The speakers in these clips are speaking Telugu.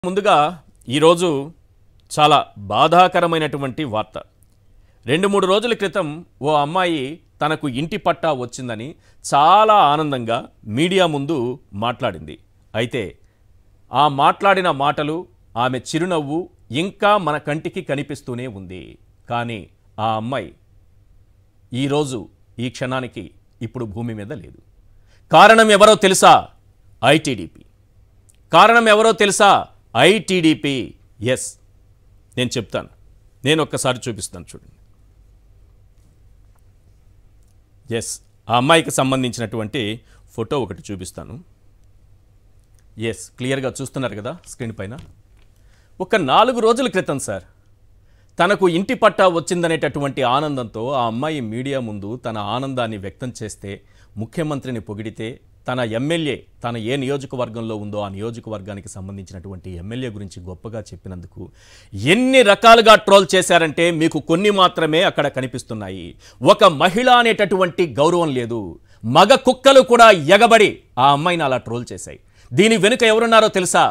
ముందుగా ఈరోజు చాలా బాధాకరమైనటువంటి వార్త. 2-3 రోజుల క్రితం ఓ అమ్మాయి తనకు ఇంటి పట్టా వచ్చిందని చాలా ఆనందంగా మీడియా ముందు మాట్లాడింది. అయితే ఆ మాట్లాడిన మాటలు, ఆమె చిరునవ్వు ఇంకా మన కంటికి కనిపిస్తూనే ఉంది. కానీ ఆ అమ్మాయి ఈరోజు ఈ క్షణానికి ఇప్పుడు భూమి మీద లేదు. కారణం ఎవరో తెలుసా? ఐటీడీపీ. కారణం ఎవరో తెలుసా? ఐటీడీపీ. ఎస్, నేను చెప్తాను. నేను ఒక్కసారి చూపిస్తాను, చూడండి. ఎస్, ఆ అమ్మాయికి సంబంధించినటువంటి ఫోటో ఒకటి చూపిస్తాను. ఎస్, క్లియర్గా చూస్తున్నారు కదా స్క్రీన్ పైన. ఒక 4 రోజుల క్రితం సార్, తనకు ఇంటి పట్టా వచ్చిందనేటటువంటి ఆనందంతో ఆ అమ్మాయి మీడియా ముందు తన ఆనందాన్ని వ్యక్తం చేస్తే, ముఖ్యమంత్రిని పొగిడితే, తన ఎమ్మెల్యే తన ఏ నియోజకవర్గంలో ఉందో ఆ నియోజకవర్గానికి సంబంధించినటువంటి ఎమ్మెల్యే గురించి గొప్పగా చెప్పినందుకు ఎన్ని రకాలుగా ట్రోల్ చేశారంటే మీకు కొన్ని మాత్రమే అక్కడ కనిపిస్తున్నాయి. ఒక మహిళ అనేటటువంటి గౌరవం లేదు. మగ కుక్కలు కూడా ఎగబడి ఆ అమ్మాయిని అలా ట్రోల్ చేశాయి. దీని వెనుక ఎవరున్నారో తెలుసా?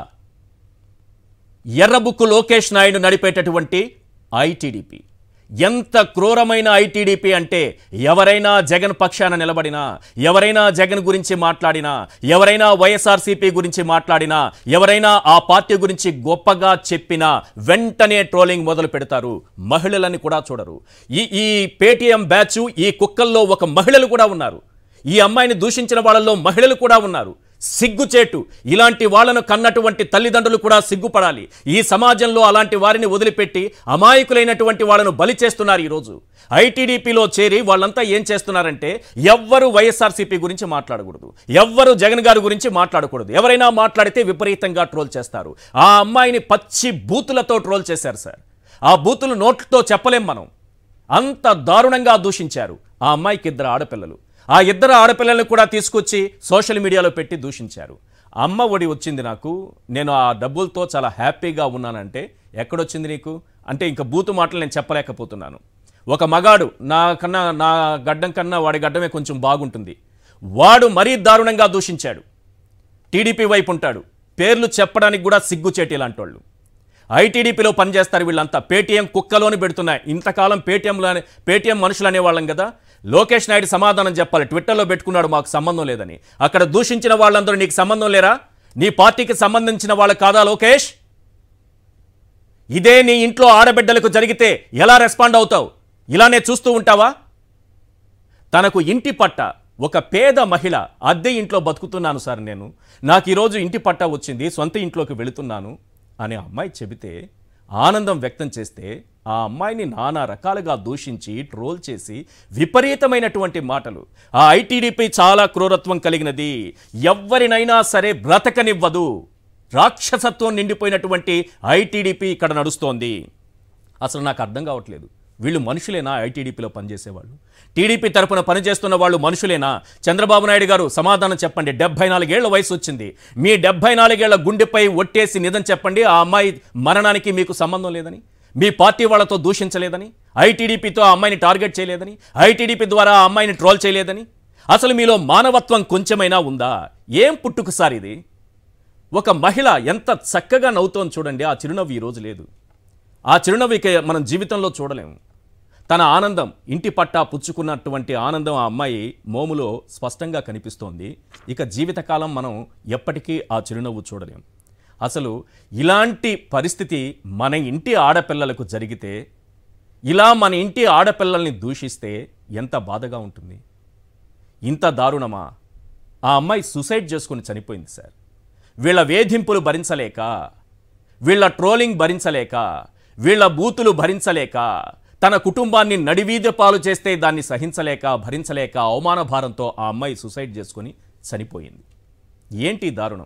ఎర్రబుక్కు లోకేష్ నాయుడు నడిపేటటువంటి ఐటీడీపీ. ఎంత క్రూరమైన ఐటీడీపీ అంటే, ఎవరైనా జగన్ పక్షాన నిలబడినా, ఎవరైనా జగన్ గురించి మాట్లాడినా, ఎవరైనా వైఎస్ఆర్సీపీ గురించి మాట్లాడినా, ఎవరైనా ఆ పార్టీ గురించి గొప్పగా చెప్పినా వెంటనే ట్రోలింగ్ మొదలు పెడతారు. మహిళలని కూడా చూడరు. ఈ పేటీఎం బ్యాచ్, ఈ కుక్కల్లో ఒక మహిళలు కూడా ఉన్నారు. ఈ అమ్మాయిని దూషించిన వాళ్ళల్లో మహిళలు కూడా ఉన్నారు. సిగ్గుచేటు. ఇలాంటి వాళ్లను కన్నటువంటి తల్లిదండ్రులు కూడా సిగ్గుపడాలి. ఈ సమాజంలో అలాంటి వారిని వదిలిపెట్టి అమాయకులైనటువంటి వాళ్ళను బలి చేస్తున్నారు. ఈరోజు ఐటీడీపీలో చేరి వాళ్ళంతా ఏం చేస్తున్నారంటే, ఎవ్వరు వైఎస్ఆర్సీపీ గురించి మాట్లాడకూడదు, ఎవ్వరు జగన్ గారి గురించి మాట్లాడకూడదు. ఎవరైనా మాట్లాడితే విపరీతంగా ట్రోల్ చేస్తారు. ఆ అమ్మాయిని పచ్చి బూతులతో ట్రోల్ చేశారు సార్. ఆ బూతులు నోట్లతో చెప్పలేం మనం. అంత దారుణంగా దూషించారు. ఆ అమ్మాయికి 2 ఆడపిల్లలు. ఆ 2 ఆడపిల్లలను కూడా తీసుకొచ్చి సోషల్ మీడియాలో పెట్టి దూషించారు. అమ్మ ఒడి వచ్చింది నాకు, నేను ఆ డబ్బులతో చాలా హ్యాపీగా ఉన్నానంటే, ఎక్కడొచ్చింది నీకు అంటే ఇంకా బూతు మాటలు నేను చెప్పలేకపోతున్నాను. ఒక మగాడు నా గడ్డం కన్నా వాడి గడ్డమే కొంచెం బాగుంటుంది. వాడు మరీ దారుణంగా దూషించాడు. టీడీపీ వైపు ఉంటాడు. పేర్లు చెప్పడానికి కూడా సిగ్గుచేటి ఇలాంటి వాళ్ళు. ఐటీడీపీలో పనిచేస్తారు వీళ్ళంతా. పేటీఎం కుక్కలోని పెడుతున్నాయి. ఇంతకాలం పేటీఎం మనుషులు అనేవాళ్ళం కదా. లోకేష్ నాయుడు సమాధానం చెప్పాలి. ట్విట్టర్లో పెట్టుకున్నాడు మాకు సంబంధం లేదని. అక్కడ దూషించిన వాళ్ళందరూ నీకు సంబంధం లేరా? నీ పార్టీకి సంబంధించిన వాళ్ళు కాదా లోకేష్? ఇదే నీ ఇంట్లో ఆడబిడ్డలకు జరిగితే ఎలా రెస్పాండ్ అవుతావు? ఇలానే చూస్తూ ఉంటావా? తనకు ఇంటి పట్టా, ఒక పేద మహిళ, అద్దె ఇంట్లో బతుకుతున్నాను సార్ నేను, నాకు ఈరోజు ఇంటి పట్టా వచ్చింది, సొంత ఇంట్లోకి వెళుతున్నాను అనే అమ్మాయి చెబితే ఆనందం వ్యక్తం చేస్తే, ఆ అమ్మాయిని నానా రకాలుగా దూషించి ట్రోల్ చేసి విపరీతమైనటువంటి మాటలు. ఆ ఐటీడీపీ చాలా క్రూరత్వం కలిగినది. ఎవరినైనా సరే బ్రతకనివ్వదు. రాక్షసత్వం నిండిపోయినటువంటి ఐటీడీపీ ఇక్కడ నడుస్తోంది. అసలు నాకు అర్థం కావట్లేదు, వీళ్ళు మనుషులేనా? ఐటీడీపీలో పనిచేసేవాళ్ళు, టీడీపీ తరపున పనిచేస్తున్న వాళ్ళు మనుషులేనా? చంద్రబాబు నాయుడు గారు సమాధానం చెప్పండి. 74 ఏళ్ల వయసు వచ్చింది. మీ 74 ఏళ్ల గుండెపై ఒట్టేసి నిజం చెప్పండి. ఆ అమ్మాయి మరణానికి మీకు సంబంధం లేదని, మీ పార్టీ వాళ్ళతో దూషించలేదని, ఐటీడీపీతో ఆ అమ్మాయిని టార్గెట్ చేయలేదని, ఐటీడీపీ ద్వారా ఆ అమ్మాయిని ట్రోల్ చేయలేదని. అసలు మీలో మానవత్వం కొంచెమైనా ఉందా? ఏం పుట్టుకు సార్ ఇది? ఒక మహిళ ఎంత చక్కగా నవ్వుతోంది చూడండి. ఆ చిరునవ్వు ఈరోజు లేదు. ఆ చిరునవ్వుకి మనం జీవితంలో చూడలేము. తన ఆనందం, ఇంటి పట్టా పుచ్చుకున్నటువంటి ఆనందం ఆ అమ్మాయి మోములో స్పష్టంగా కనిపిస్తోంది. ఇక జీవితకాలం మనం ఎప్పటికీ ఆ చిరునవ్వు చూడలేం. అసలు ఇలాంటి పరిస్థితి మన ఇంటి ఆడపిల్లలకు జరిగితే, ఇలా మన ఇంటి ఆడపిల్లల్ని దూషిస్తే ఎంత బాధగా ఉంటుంది? ఇంత దారుణమా? ఆ అమ్మాయి సూసైడ్ చేసుకుని చనిపోయింది సార్. వీళ్ళ వేధింపులు భరించలేక, వీళ్ళ ట్రోలింగ్ భరించలేక, వీళ్ళ బూతులు భరించలేక, తన కుటుంబాన్ని నడివీధి పాలు చేస్తే దాన్ని సహించలేక, భరించలేక, అవమాన భారంతో ఆ అమ్మాయి సూసైడ్ చేసుకుని చనిపోయింది. ఏంటి దారుణం?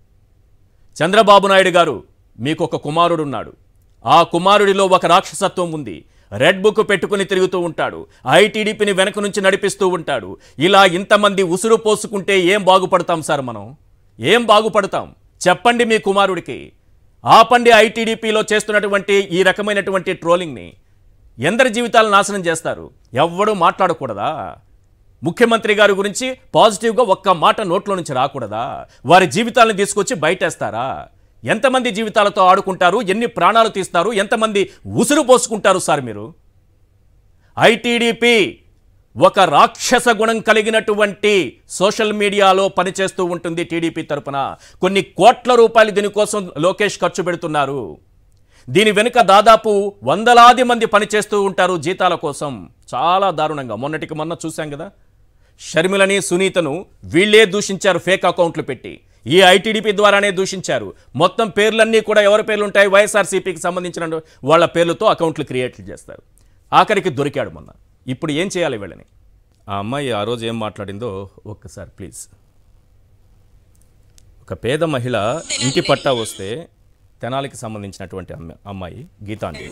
చంద్రబాబు నాయుడు గారు, మీకు ఒక కుమారుడున్నాడు. ఆ కుమారుడిలో ఒక రాక్షసత్వం ఉంది. రెడ్ బుక్ పెట్టుకుని తిరుగుతూ ఉంటాడు. ఐటీడీపీని వెనక నుంచి నడిపిస్తూ ఉంటాడు. ఇలా ఇంతమంది ఉసురు పోసుకుంటే ఏం బాగుపడతాం సార్ మనం? ఏం బాగుపడతాం చెప్పండి? మీ కుమారుడికి ఆపండి. ఐటీడీపీలో చేస్తున్నటువంటి ఈ రకమైనటువంటి ట్రోలింగ్ని ఎందరి జీవితాలను నాశనం చేస్తారు? ఎవ్వడూ మాట్లాడకూడదా? ముఖ్యమంత్రి గారి గురించి పాజిటివ్గా ఒక్క మాట నోట్లో నుంచి రాకూడదా? వారి జీవితాలను తీసుకొచ్చి బయటేస్తారా? ఎంతమంది జీవితాలతో ఆడుకుంటారు, ఎన్ని ప్రాణాలు తీస్తారు, ఎంతమంది ఉసురు పోసుకుంటారు సార్ మీరు? ఐటీడీపీ ఒక రాక్షస గుణం కలిగినటువంటి సోషల్ మీడియాలో పనిచేస్తూ ఉంటుంది. టీడీపీ తరపున కొన్ని కోట్ల రూపాయలు దీనికోసం లోకేష్ ఖర్చు పెడుతున్నారు. దీని వెనుక దాదాపు వందలాది మంది పనిచేస్తూ ఉంటారు జీతాల కోసం. చాలా దారుణంగా మొన్నటికి మొన్న చూశాం కదా, షర్మిలని సునీతను వీళ్ళే దూషించారు, ఫేక్ అకౌంట్లు పెట్టి. ఈ ఐటీడీపీ ద్వారానే దూషించారు. మొత్తం పేర్లన్నీ కూడా ఎవరి పేర్లు ఉంటాయి, వైఎస్ఆర్సీపీకి సంబంధించిన వాళ్ళ పేర్లతో అకౌంట్లు క్రియేట్ చేస్తారు. ఆఖరికి దొరికాడు మొన్న. ఇప్పుడు ఏం చేయాలి వీళ్ళని? ఆ అమ్మాయి ఆ రోజు ఏం మాట్లాడిందో ఒక్కసారి ప్లీజ్. ఒక పేద మహిళ ఇంటి పట్టా వస్తే తెనాలికి సంబంధించినటువంటి అమ్మాయి గీతాంజలి.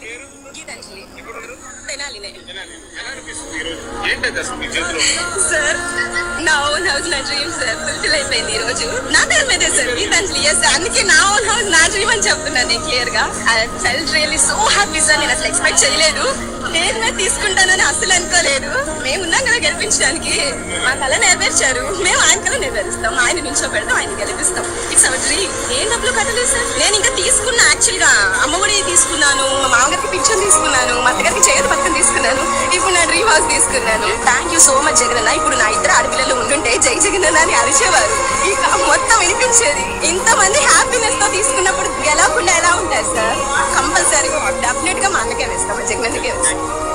సార్ నా ఓన్ హౌస్ నా డ్రీమ్ సార్ ఫుల్ఫిల్ అయిపోయింది ఈ రోజు. నా పేరు మీదే సార్ గీతాంజలి. అందుకే నా ఓన్ హౌస్ నా డ్రీమ్ అని చెప్తున్నాను నేను క్లియర్ గా. I felt really so happy sir. నేను అసలు ఎక్స్పెక్ట్ చేయలేదు, నేను తీసుకుంటానని అసలు అనుకోలేదు. మేము ఉన్నాం కదా గెలిపించడానికి. మా కళ నెరవేర్చారు, మేము ఆయన కళ నెరవేరుస్తాం. ఆయన నుంచో పెడతాం, ఆయన గెలిపిస్తాం. It's our dream. ఏం డబ్బులు కట్టలేదు సార్. నేను ఇంకా తీసుకున్నా, యాక్చువల్ గా అమ్మఒడి తీసుకున్నాను, మా మామగారికి పింఛన్ తీసుకున్నాను, మా అత్తగారికి చేతి పథకం తీసుకున్నాను, ఇప్పుడు నా డ్రీమ్ హౌస్ తీసుకున్నాను. Thank you so much Jagananna. ఇప్పుడు నా ఇద్దరు ఆడపిల్లలు ఉంటుంటే జై జగనన్న అని అరిచేవారు, ఇక మొత్తం వినిపించేది. ఇంతమంది హ్యాపీనెస్ తో తీసుకున్నప్పుడు గెలవకుండా ఎలా ఉంటారు సార్? కంపల్సరీగా డెఫినెట్ గా మా అన్నకే వేస్తాం, జగనన్నకే వేస్తాం.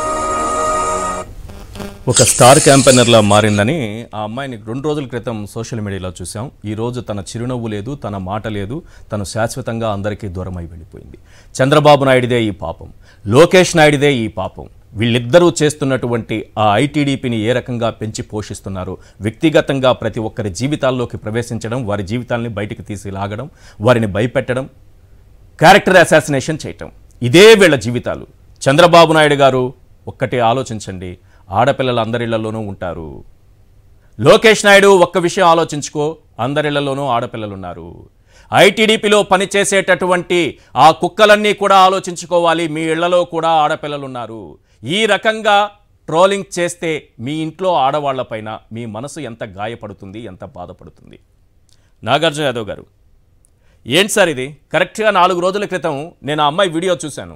ఒక స్టార్ క్యాంపెయినర్లా మారిందని ఆ అమ్మాయిని 2 రోజుల క్రితం సోషల్ మీడియాలో చూసాం. ఈరోజు తన చిరునవ్వు లేదు, తన మాట లేదు, తను శాశ్వతంగా అందరికీ దూరమై వెళ్ళిపోయింది. చంద్రబాబు నాయుడిదే ఈ పాపం, లోకేష్ నాయుడిదే ఈ పాపం. వీళ్ళిద్దరూ చేస్తున్నటువంటి ఆ ఐటీడీపీని ఏ రకంగా పెంచి పోషిస్తున్నారు, వ్యక్తిగతంగా ప్రతి ఒక్కరి జీవితాల్లోకి ప్రవేశించడం, వారి జీవితాలని బయటికి తీసి లాగడం, వారిని భయపెట్టడం, క్యారెక్టర్ అసాసినేషన్ చేయటం, ఇదే వీళ్ళ జీవితాలు. చంద్రబాబు నాయుడు గారు ఒక్కటే ఆలోచించండి, ఆడపిల్లలు అందరిళ్లలోనూ ఉంటారు. లోకేష్ నాయుడు ఒక్క విషయం ఆలోచించుకో, అందరిళ్లలోనూ ఆడపిల్లలు ఉన్నారు. ఐటీడీపీలో పనిచేసేటటువంటి ఆ కుక్కలన్నీ కూడా ఆలోచించుకోవాలి, మీ ఇళ్లలో కూడా ఆడపిల్లలు ఉన్నారు. ఈ రకంగా ట్రోలింగ్ చేస్తే మీ ఇంట్లో ఆడవాళ్లపైన మీ మనసు ఎంత గాయపడుతుంది, ఎంత బాధపడుతుంది? నాగార్జున యాదవ్ గారు, ఏంటి సార్ ఇది? కరెక్ట్గా 4 రోజుల క్రితం నేను ఆ అమ్మాయి వీడియో చూశాను.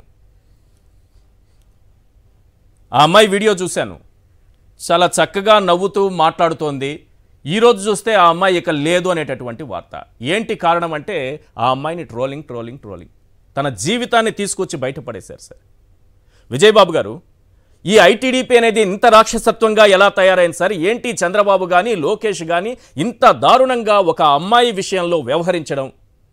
చాలా చక్కగా నవ్వుతూ మాట్లాడుతోంది. ఈరోజు చూస్తే ఆ అమ్మాయి ఇక లేదు అనేటటువంటి వార్త. ఏంటి కారణం అంటే ఆ అమ్మాయిని ట్రోలింగ్ తన జీవితాన్ని తీసుకొచ్చి బయటపడేశారు సార్. విజయబాబు గారు, ఈ ఐటీడీపీ అనేది ఇంత రాక్షసత్వంగా ఎలా తయారైంది సార్? ఏంటి చంద్రబాబు కానీ లోకేష్ కానీ ఇంత దారుణంగా ఒక అమ్మాయి విషయంలో వ్యవహరించడం?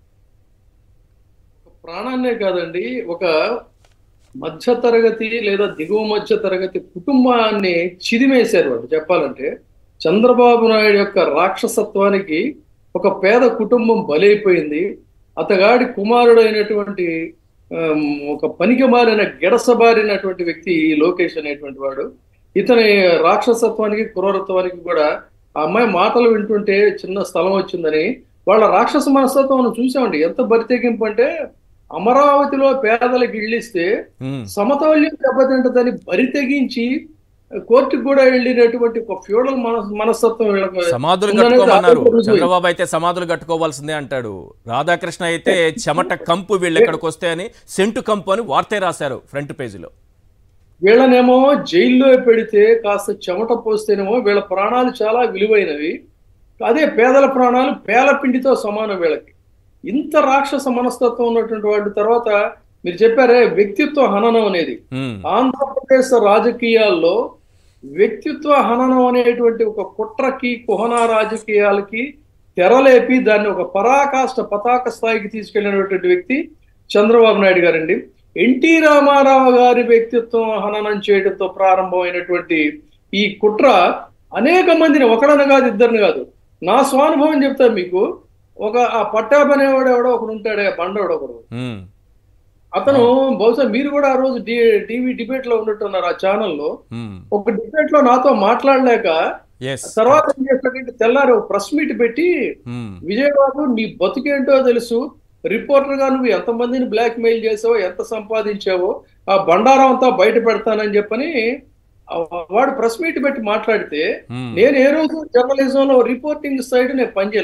ప్రాణాన్నే కాదండి, ఒక మధ్యతరగతి లేదా దిగువ మధ్య తరగతి కుటుంబాన్ని చిదిమేశారు వాళ్ళు. చెప్పాలంటే చంద్రబాబు నాయుడు యొక్క రాక్షసత్వానికి ఒక పేద కుటుంబం బలైపోయింది. అతగాడి కుమారుడైనటువంటి ఒక పనికిమాలిన గెడసబారినటువంటి వ్యక్తి లోకేష్ అనేటువంటి వాడు. ఇతని రాక్షసత్వానికి క్రూరత్వానికి కూడా ఆ అమ్మాయి మాటలు వింటుంటే చిన్న స్థలం వచ్చిందని వాళ్ళ రాక్షస మనస్తత్వం మనం చూసామండి. ఎంత బరితెగింపు అంటే, అమరావతిలో పేదలకు ఇళ్ళిస్తే సమతౌల్యం దెబ్బతింటదని బరి తెగించి కోర్టుకు కూడా వెళ్ళినటువంటి ఒక ఫ్యూడల్ మనస్తత్వం. సమాధులు కట్టుకోమన్నారు. చంద్రబాబు అయితే సమాధులు కట్టుకోవాల్సిందే అంటాడు. రాధాకృష్ణ అయితే చెమట కంపు వీళ్ళు ఎక్కడికి వస్తే అని సెంటు కంపు అని వార్తే రాశారు ఫ్రంట్ పేజీలో. వీళ్ళనేమో జైల్లో పెడితే కాస్త చెమట పోస్తేనేమో వీళ్ళ ప్రాణాలు చాలా విలువైనవి, అదే పేదల ప్రాణాలు పేలపిండితో సమానం వీళ్ళకి. ఇంత రాక్షస మనస్తత్వం ఉన్నటువంటి వాటి తర్వాత మీరు చెప్పారే వ్యక్తిత్వ హననం అనేది, ఆంధ్రప్రదేశ్ రాజకీయాల్లో వ్యక్తిత్వ హననం అనేటువంటి ఒక కుట్రకి కుహనా రాజకీయాలకి తెరలేపి దాన్ని ఒక పరాకాష్ట పతాక స్థాయికి తీసుకెళ్లినటువంటి వ్యక్తి చంద్రబాబు నాయుడు గారండి. ఎన్టీ రామారావు గారి వ్యక్తిత్వం హననం చేయడంతో ప్రారంభమైనటువంటి ఈ కుట్ర అనేక మందిని, ఒకడని కాదు ఇద్దరిని కాదు, నా స్వానుభవం చెప్తాను మీకు. ఒక ఆ పట్టాబ్ అనేవాడు ఎవడో ఒకడు ఉంటాడే, బండవాడు ఒకడు, అతను బహుశా మీరు కూడా ఆ రోజు టీవీ డిబేట్ లో ఉన్నట్టున్నారు ఆ ఛానల్లో. ఒక డిబేట్ లో నాతో మాట్లాడలేక తర్వాత ఏం చేస్తాడంటే తెల్లారు ప్రెస్ మీట్ పెట్టి, విజయబాబు నీ బతుకేంటో తెలుసు, రిపోర్టర్ గా నువ్వు ఎంతమందిని బ్లాక్ మెయిల్ చేసావో, ఎంత సంపాదించావో ఆ బండారం అంతా బయట పెడతానని చెప్పని వాడు ప్రెస్ మీట్ పెట్టి మాట్లాడితే, నేను ఏ రోజు జర్నలిజంలో రిపోర్టింగ్ సైడ్ నేను పనిచేయలేను.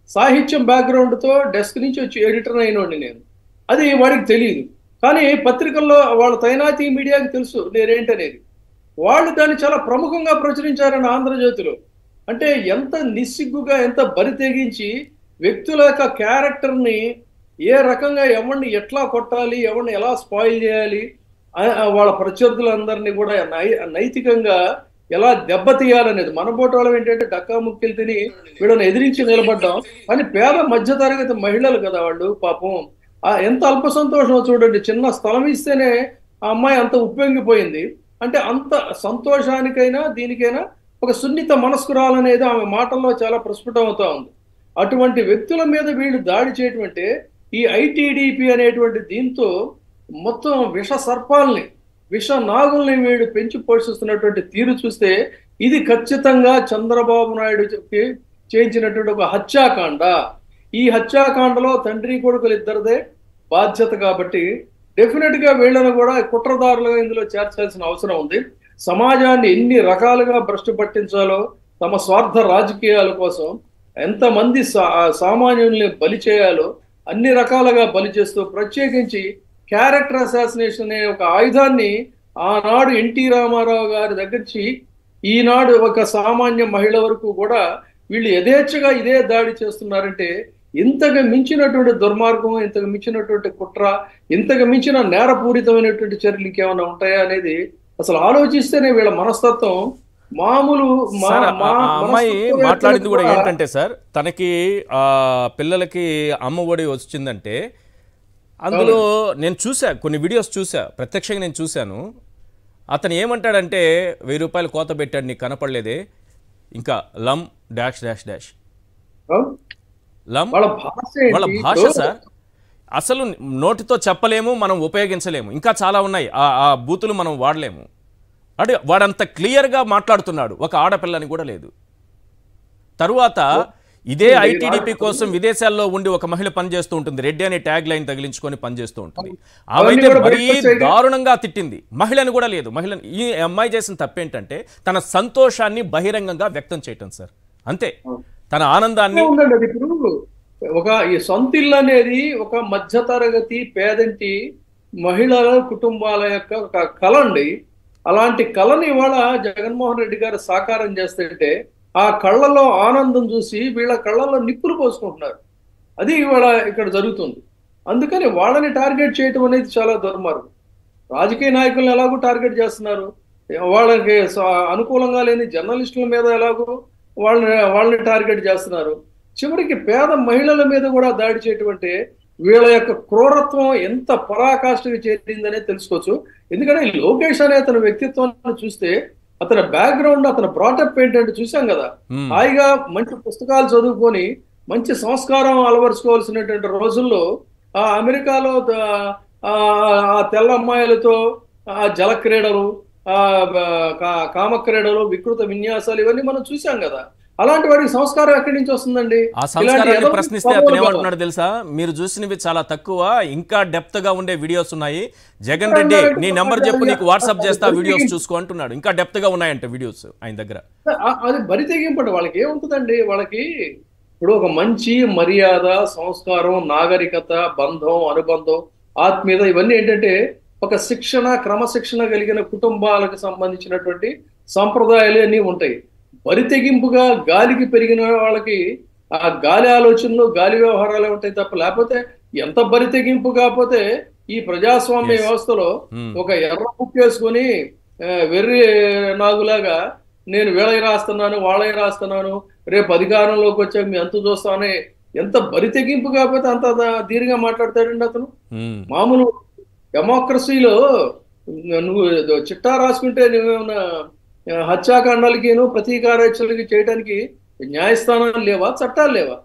సాహిత్యం బ్యాక్గ్రౌండ్తో డెస్క్ నుంచి వచ్చి ఎడిటర్ అయినోడిని నేను. అది వాడికి తెలియదు. కానీ పత్రికల్లో వాళ్ళ తైనాతి మీడియాకి తెలుసు నేనేంటనేది. వాళ్ళు దాన్ని చాలా ప్రముఖంగా ప్రచురించారని ఆంధ్రజ్యోతిలో. అంటే ఎంత నిస్సిగ్గుగా, ఎంత బరి తెగించి వ్యక్తుల యొక్క క్యారెక్టర్ని ఏ రకంగా ఎవరిని ఎట్లా కొట్టాలి, ఎవరిని ఎలా స్పాయిల్ చేయాలి, వాళ్ళ ప్రత్యర్థులందరినీ కూడా నైతికంగా ఎలా దెబ్బతీయాలనేది. మన పోటోళ్ళం ఏంటంటే డక్కా ముక్కలు తిని వీళ్ళని ఎదిరించి నిలబడ్డాం. కానీ పేద మధ్యతరగతి మహిళలు కదా వాళ్ళు, పాపం ఎంత అల్ప సంతోషం చూడండి. చిన్న స్థలం ఇస్తేనే ఆ అమ్మాయి అంత ఉప్పొంగిపోయింది. అంటే అంత సంతోషానికైనా దీనికైనా ఒక సున్నిత మనస్కురాలనేది ఆమె మాటల్లో చాలా ప్రస్ఫుటం అవుతా ఉంది. అటువంటి వ్యక్తుల మీద వీళ్ళు దాడి చేయటమంటే ఈ ఐటీడీపీ అనేటువంటి దీంతో మొత్తం విష సర్పాలని, విష నాగుల్ని వీడు పెంచి పోషిస్తున్నటువంటి తీరు చూస్తే ఇది ఖచ్చితంగా చంద్రబాబు నాయుడుకి చేయించినటువంటి ఒక హత్యాకాండ. ఈ హత్యాకాండలో తండ్రి కొడుకులు ఇద్దరిదే బాధ్యత కాబట్టి డెఫినెట్ గా వీళ్ళను కూడా కుట్రదారులుగా ఇందులో చేర్చాల్సిన అవసరం ఉంది. సమాజాన్ని ఎన్ని రకాలుగా భ్రష్టు పట్టించాలో తమ స్వార్థ రాజకీయాల కోసం ఎంతమంది సామాన్యుల్ని బలి చేయాలో అన్ని రకాలుగా బలి చేస్తూ, ప్రత్యేకించి క్యారెక్టర్ అసాసినేషన్ అనే ఒక ఆయుధాన్ని ఆనాడు ఎన్టీ రామారావు గారి దగ్గరించి ఈనాడు ఒక సామాన్య మహిళ వరకు కూడా వీళ్ళు యథేచ్ఛగా ఇదే దాడి చేస్తున్నారంటే ఇంతకు మించినటువంటి దుర్మార్గం, ఇంతకు మించినటువంటి కుట్ర, ఇంతకు మించిన నేరపూరితమైనటువంటి చర్యలు ఇంకేమైనా ఉంటాయా అనేది అసలు ఆలోచిస్తేనే వీళ్ళ మనస్తత్వం మామూలు. అమ్మాయి మాట్లాడింది కూడా ఏంటంటే సార్, తనకి పిల్లలకి అమ్మ ఒడి వచ్చిందంటే అందులో నేను చూసా, కొన్ని వీడియోస్ చూసా, ప్రత్యక్షంగా నేను చూశాను. అతను ఏమంటాడంటే 1000 రూపాయలు కోత పెట్టాడు, నీకు కనపడలేదే, ఇంకా లమ్ డాష్ డాష్ డాష్ లమ్. వాళ్ళ భాష సార్ అసలు నోటితో చెప్పలేము, మనం ఉపయోగించలేము, ఇంకా చాలా ఉన్నాయి ఆ బూతులు మనం వాడలేము. అంటే వాడంత క్లియర్గా మాట్లాడుతున్నాడు. ఒక ఆడపిల్లని కూడా లేదు. తరువాత ఇదే ఐటీడీపీ కోసం విదేశాల్లో ఉండి ఒక మహిళ పనిచేస్తూ ఉంటుంది, రెడ్డి అనే ట్యాగ్ లైన్ తగిలించుకొని పనిచేస్తూ ఉంటుంది. అవైతే మరీ దారుణంగా తిట్టింది. మహిళని కూడా లేదు. ఈ అమ్మాయి చేసిన తప్పేంటంటే తన సంతోషాన్ని బహిరంగంగా వ్యక్తం చేయటం సార్, అంతే. తన ఆనందాన్ని ఒక ఈ సొంతిల్లు అనేది ఒక మధ్యతరగతి పేదంటి మహిళల కుటుంబాల యొక్క ఒక కళ అండి. అలాంటి కళని ఇవాళ జగన్మోహన్ రెడ్డి గారు సాకారం చేస్తుంటే ఆ కళ్ళలో ఆనందం చూసి వీళ్ళ కళ్ళలో నిప్పులు పోసుకుంటున్నారు. అది ఇవాళ ఇక్కడ జరుగుతుంది. అందుకని వాళ్ళని టార్గెట్ చేయటం అనేది చాలా దుర్మార్గం. రాజకీయ నాయకులను ఎలాగో టార్గెట్ చేస్తున్నారు, వాళ్ళకి అనుకూలంగా లేని జర్నలిస్టుల మీద ఎలాగో వాళ్ళని టార్గెట్ చేస్తున్నారు. చివరికి పేద మహిళల మీద కూడా దాడి చేయటం అంటే వీళ్ళ యొక్క క్రూరత్వం ఎంత పరాకాష్ఠకి చేరిందనే తెలుసుకోవచ్చు. ఎందుకంటే లోకేష్ అనే అతని వ్యక్తిత్వాన్ని చూస్తే, అతని బ్యాక్గ్రౌండ్, అతని బ్రాటప్ ఏంటంటే చూసాం కదా. హాయిగా మంచి పుస్తకాలు చదువుకొని మంచి సంస్కారం అలవరుచుకోవాల్సినటువంటి రోజుల్లో ఆ అమెరికాలో ఆ తెల్ల అమ్మాయిలతో ఆ జల క్రీడలు, కామక్రీడలు, వికృత విన్యాసాలు ఇవన్నీ మనం చూసాం కదా. అలాంటి వాడికి సంస్కారం ఎక్కడి నుంచి వస్తుందండి? ఆ సంస్కారాన్ని ప్రశ్నిస్తే అతను ఏమంటున్నాడు తెలుసా, మీరు చూసినవి చాలా తక్కువ, ఇంకా డెప్త్ గా ఉండే వీడియోస్ ఉన్నాయి. జగన్ రెడ్డి నీ నెంబర్ చెప్పు, నీకు వాట్సాప్ చేస్తా, వీడియోస్ చూసుకో అంటున్నాడు. ఇంకా డెప్త్ గా ఉన్నాయంట వీడియోస్ ఆయన దగ్గర. అది బరి తెగింపండి. వాళ్ళకి ఏముంటుందండి? వాళ్ళకి ఇప్పుడు ఒక మంచి మర్యాద, సంస్కారం, నాగరికత, బంధం, అనుబంధం, ఆత్మీయత ఇవన్నీ ఏంటంటే ఒక శిక్షణ, క్రమశిక్షణ కలిగిన కుటుంబాలకు సంబంధించినటువంటి సంప్రదాయాలు అన్నీ ఉంటాయి. బరి తెగింపుగా గాలికి పెరిగిన వాళ్ళకి ఆ గాలి ఆలోచనలు, గాలి వ్యవహారాలు ఉంటాయి తప్ప, లేకపోతే ఎంత బరి తెగింపు కాకపోతే ఈ ప్రజాస్వామ్య వ్యవస్థలో ఒక ఎర్ర బుక్ వేసుకొని వెర్రి నాగులాగా నేను వీళ్ళకి రాస్తున్నాను, వాళ్ళకి రాస్తున్నాను, రేపు అధికారంలోకి వచ్చాక మీ అంత చూస్తానే, ఎంత బరి తెగింపు కాకపోతే అంత ధీరుగా మాట్లాడతాడండి అతను. మామూలు డెమోక్రసీలో నువ్వు చిట్టా రాసుకుంటే నువ్వేమన్నా హత్యాకాండాలకి ప్రతీకారాచరణకి చేయడానికి న్యాయస్థానాలు లేవా, చట్టాలు లేవా?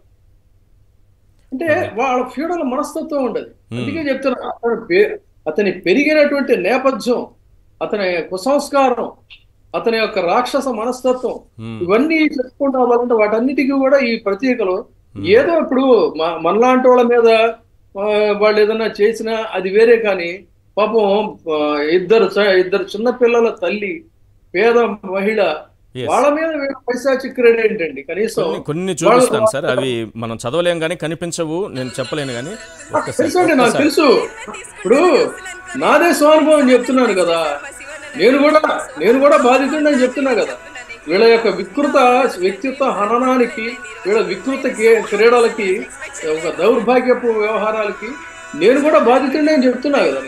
అంటే వాళ్ళ ఫ్యూడల్ మనస్తత్వం ఉండదు. అందుకే చెప్తున్నా, అతని పెరిగినటువంటి నేపథ్యం, అతని కుసంస్కారం, అతని యొక్క రాక్షస మనస్తత్వం ఇవన్నీ చెప్పుకుంటూ అవ్వాలంటే వాటన్నిటికీ కూడా ఈ ప్రతీకలు ఏదో ఇప్పుడు మనలాంటి వాళ్ళ మీద వాళ్ళు ఏదన్నా చేసినా అది వేరే. కానీ పాపం ఇద్దరు చిన్నపిల్లల తల్లి, పేద మహిళ, వాళ్ళ మీద పైశాచిక్ క్రీడ ఏంటండి? కనీసం కొన్ని చూపిస్తాను సార్, అవి మనం చదవలేం కానీ కనిపించవు, నేను చెప్పలేను కానీ తెలుసండి, నాకు తెలుసు. ఇప్పుడు నాదే స్వానుభవం చెప్తున్నాను కదా, నేను కూడా బాధితుడని చెప్తున్నా కదా. వీళ్ళ యొక్క వికృత వ్యక్తిత్వ హననానికి, వీళ్ళ వికృత క్రీడలకి, ఒక దౌర్భాగ్యపు వ్యవహారాలకి నేను కూడా బాధితుడని అని చెప్తున్నా కదా.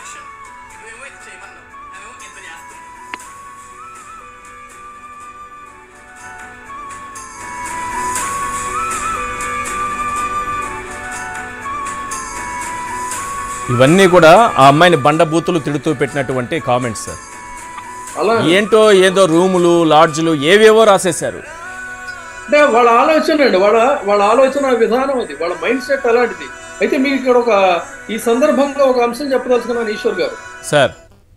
ఇవన్నీ కూడా ఆ అమ్మాయిని బండబూతులు తిడుతూ పెట్టినటువంటి కామెంట్స్ సార్. ఏంటో ఏదో రూములు, లాడ్జ్లు ఏవేవో రాసేశారు. అంటే వాళ్ళ ఆలోచన అండి, వాళ్ళ ఆలోచన విధానం అది, వాళ్ళ మైండ్ సెట్ అలాంటిది. అయితే మీకు ఇక్కడ ఈ సందర్భంగా ఒక అంశం చెప్పదలుచుకున్నాను ఈశ్వర్ గారు. సార్,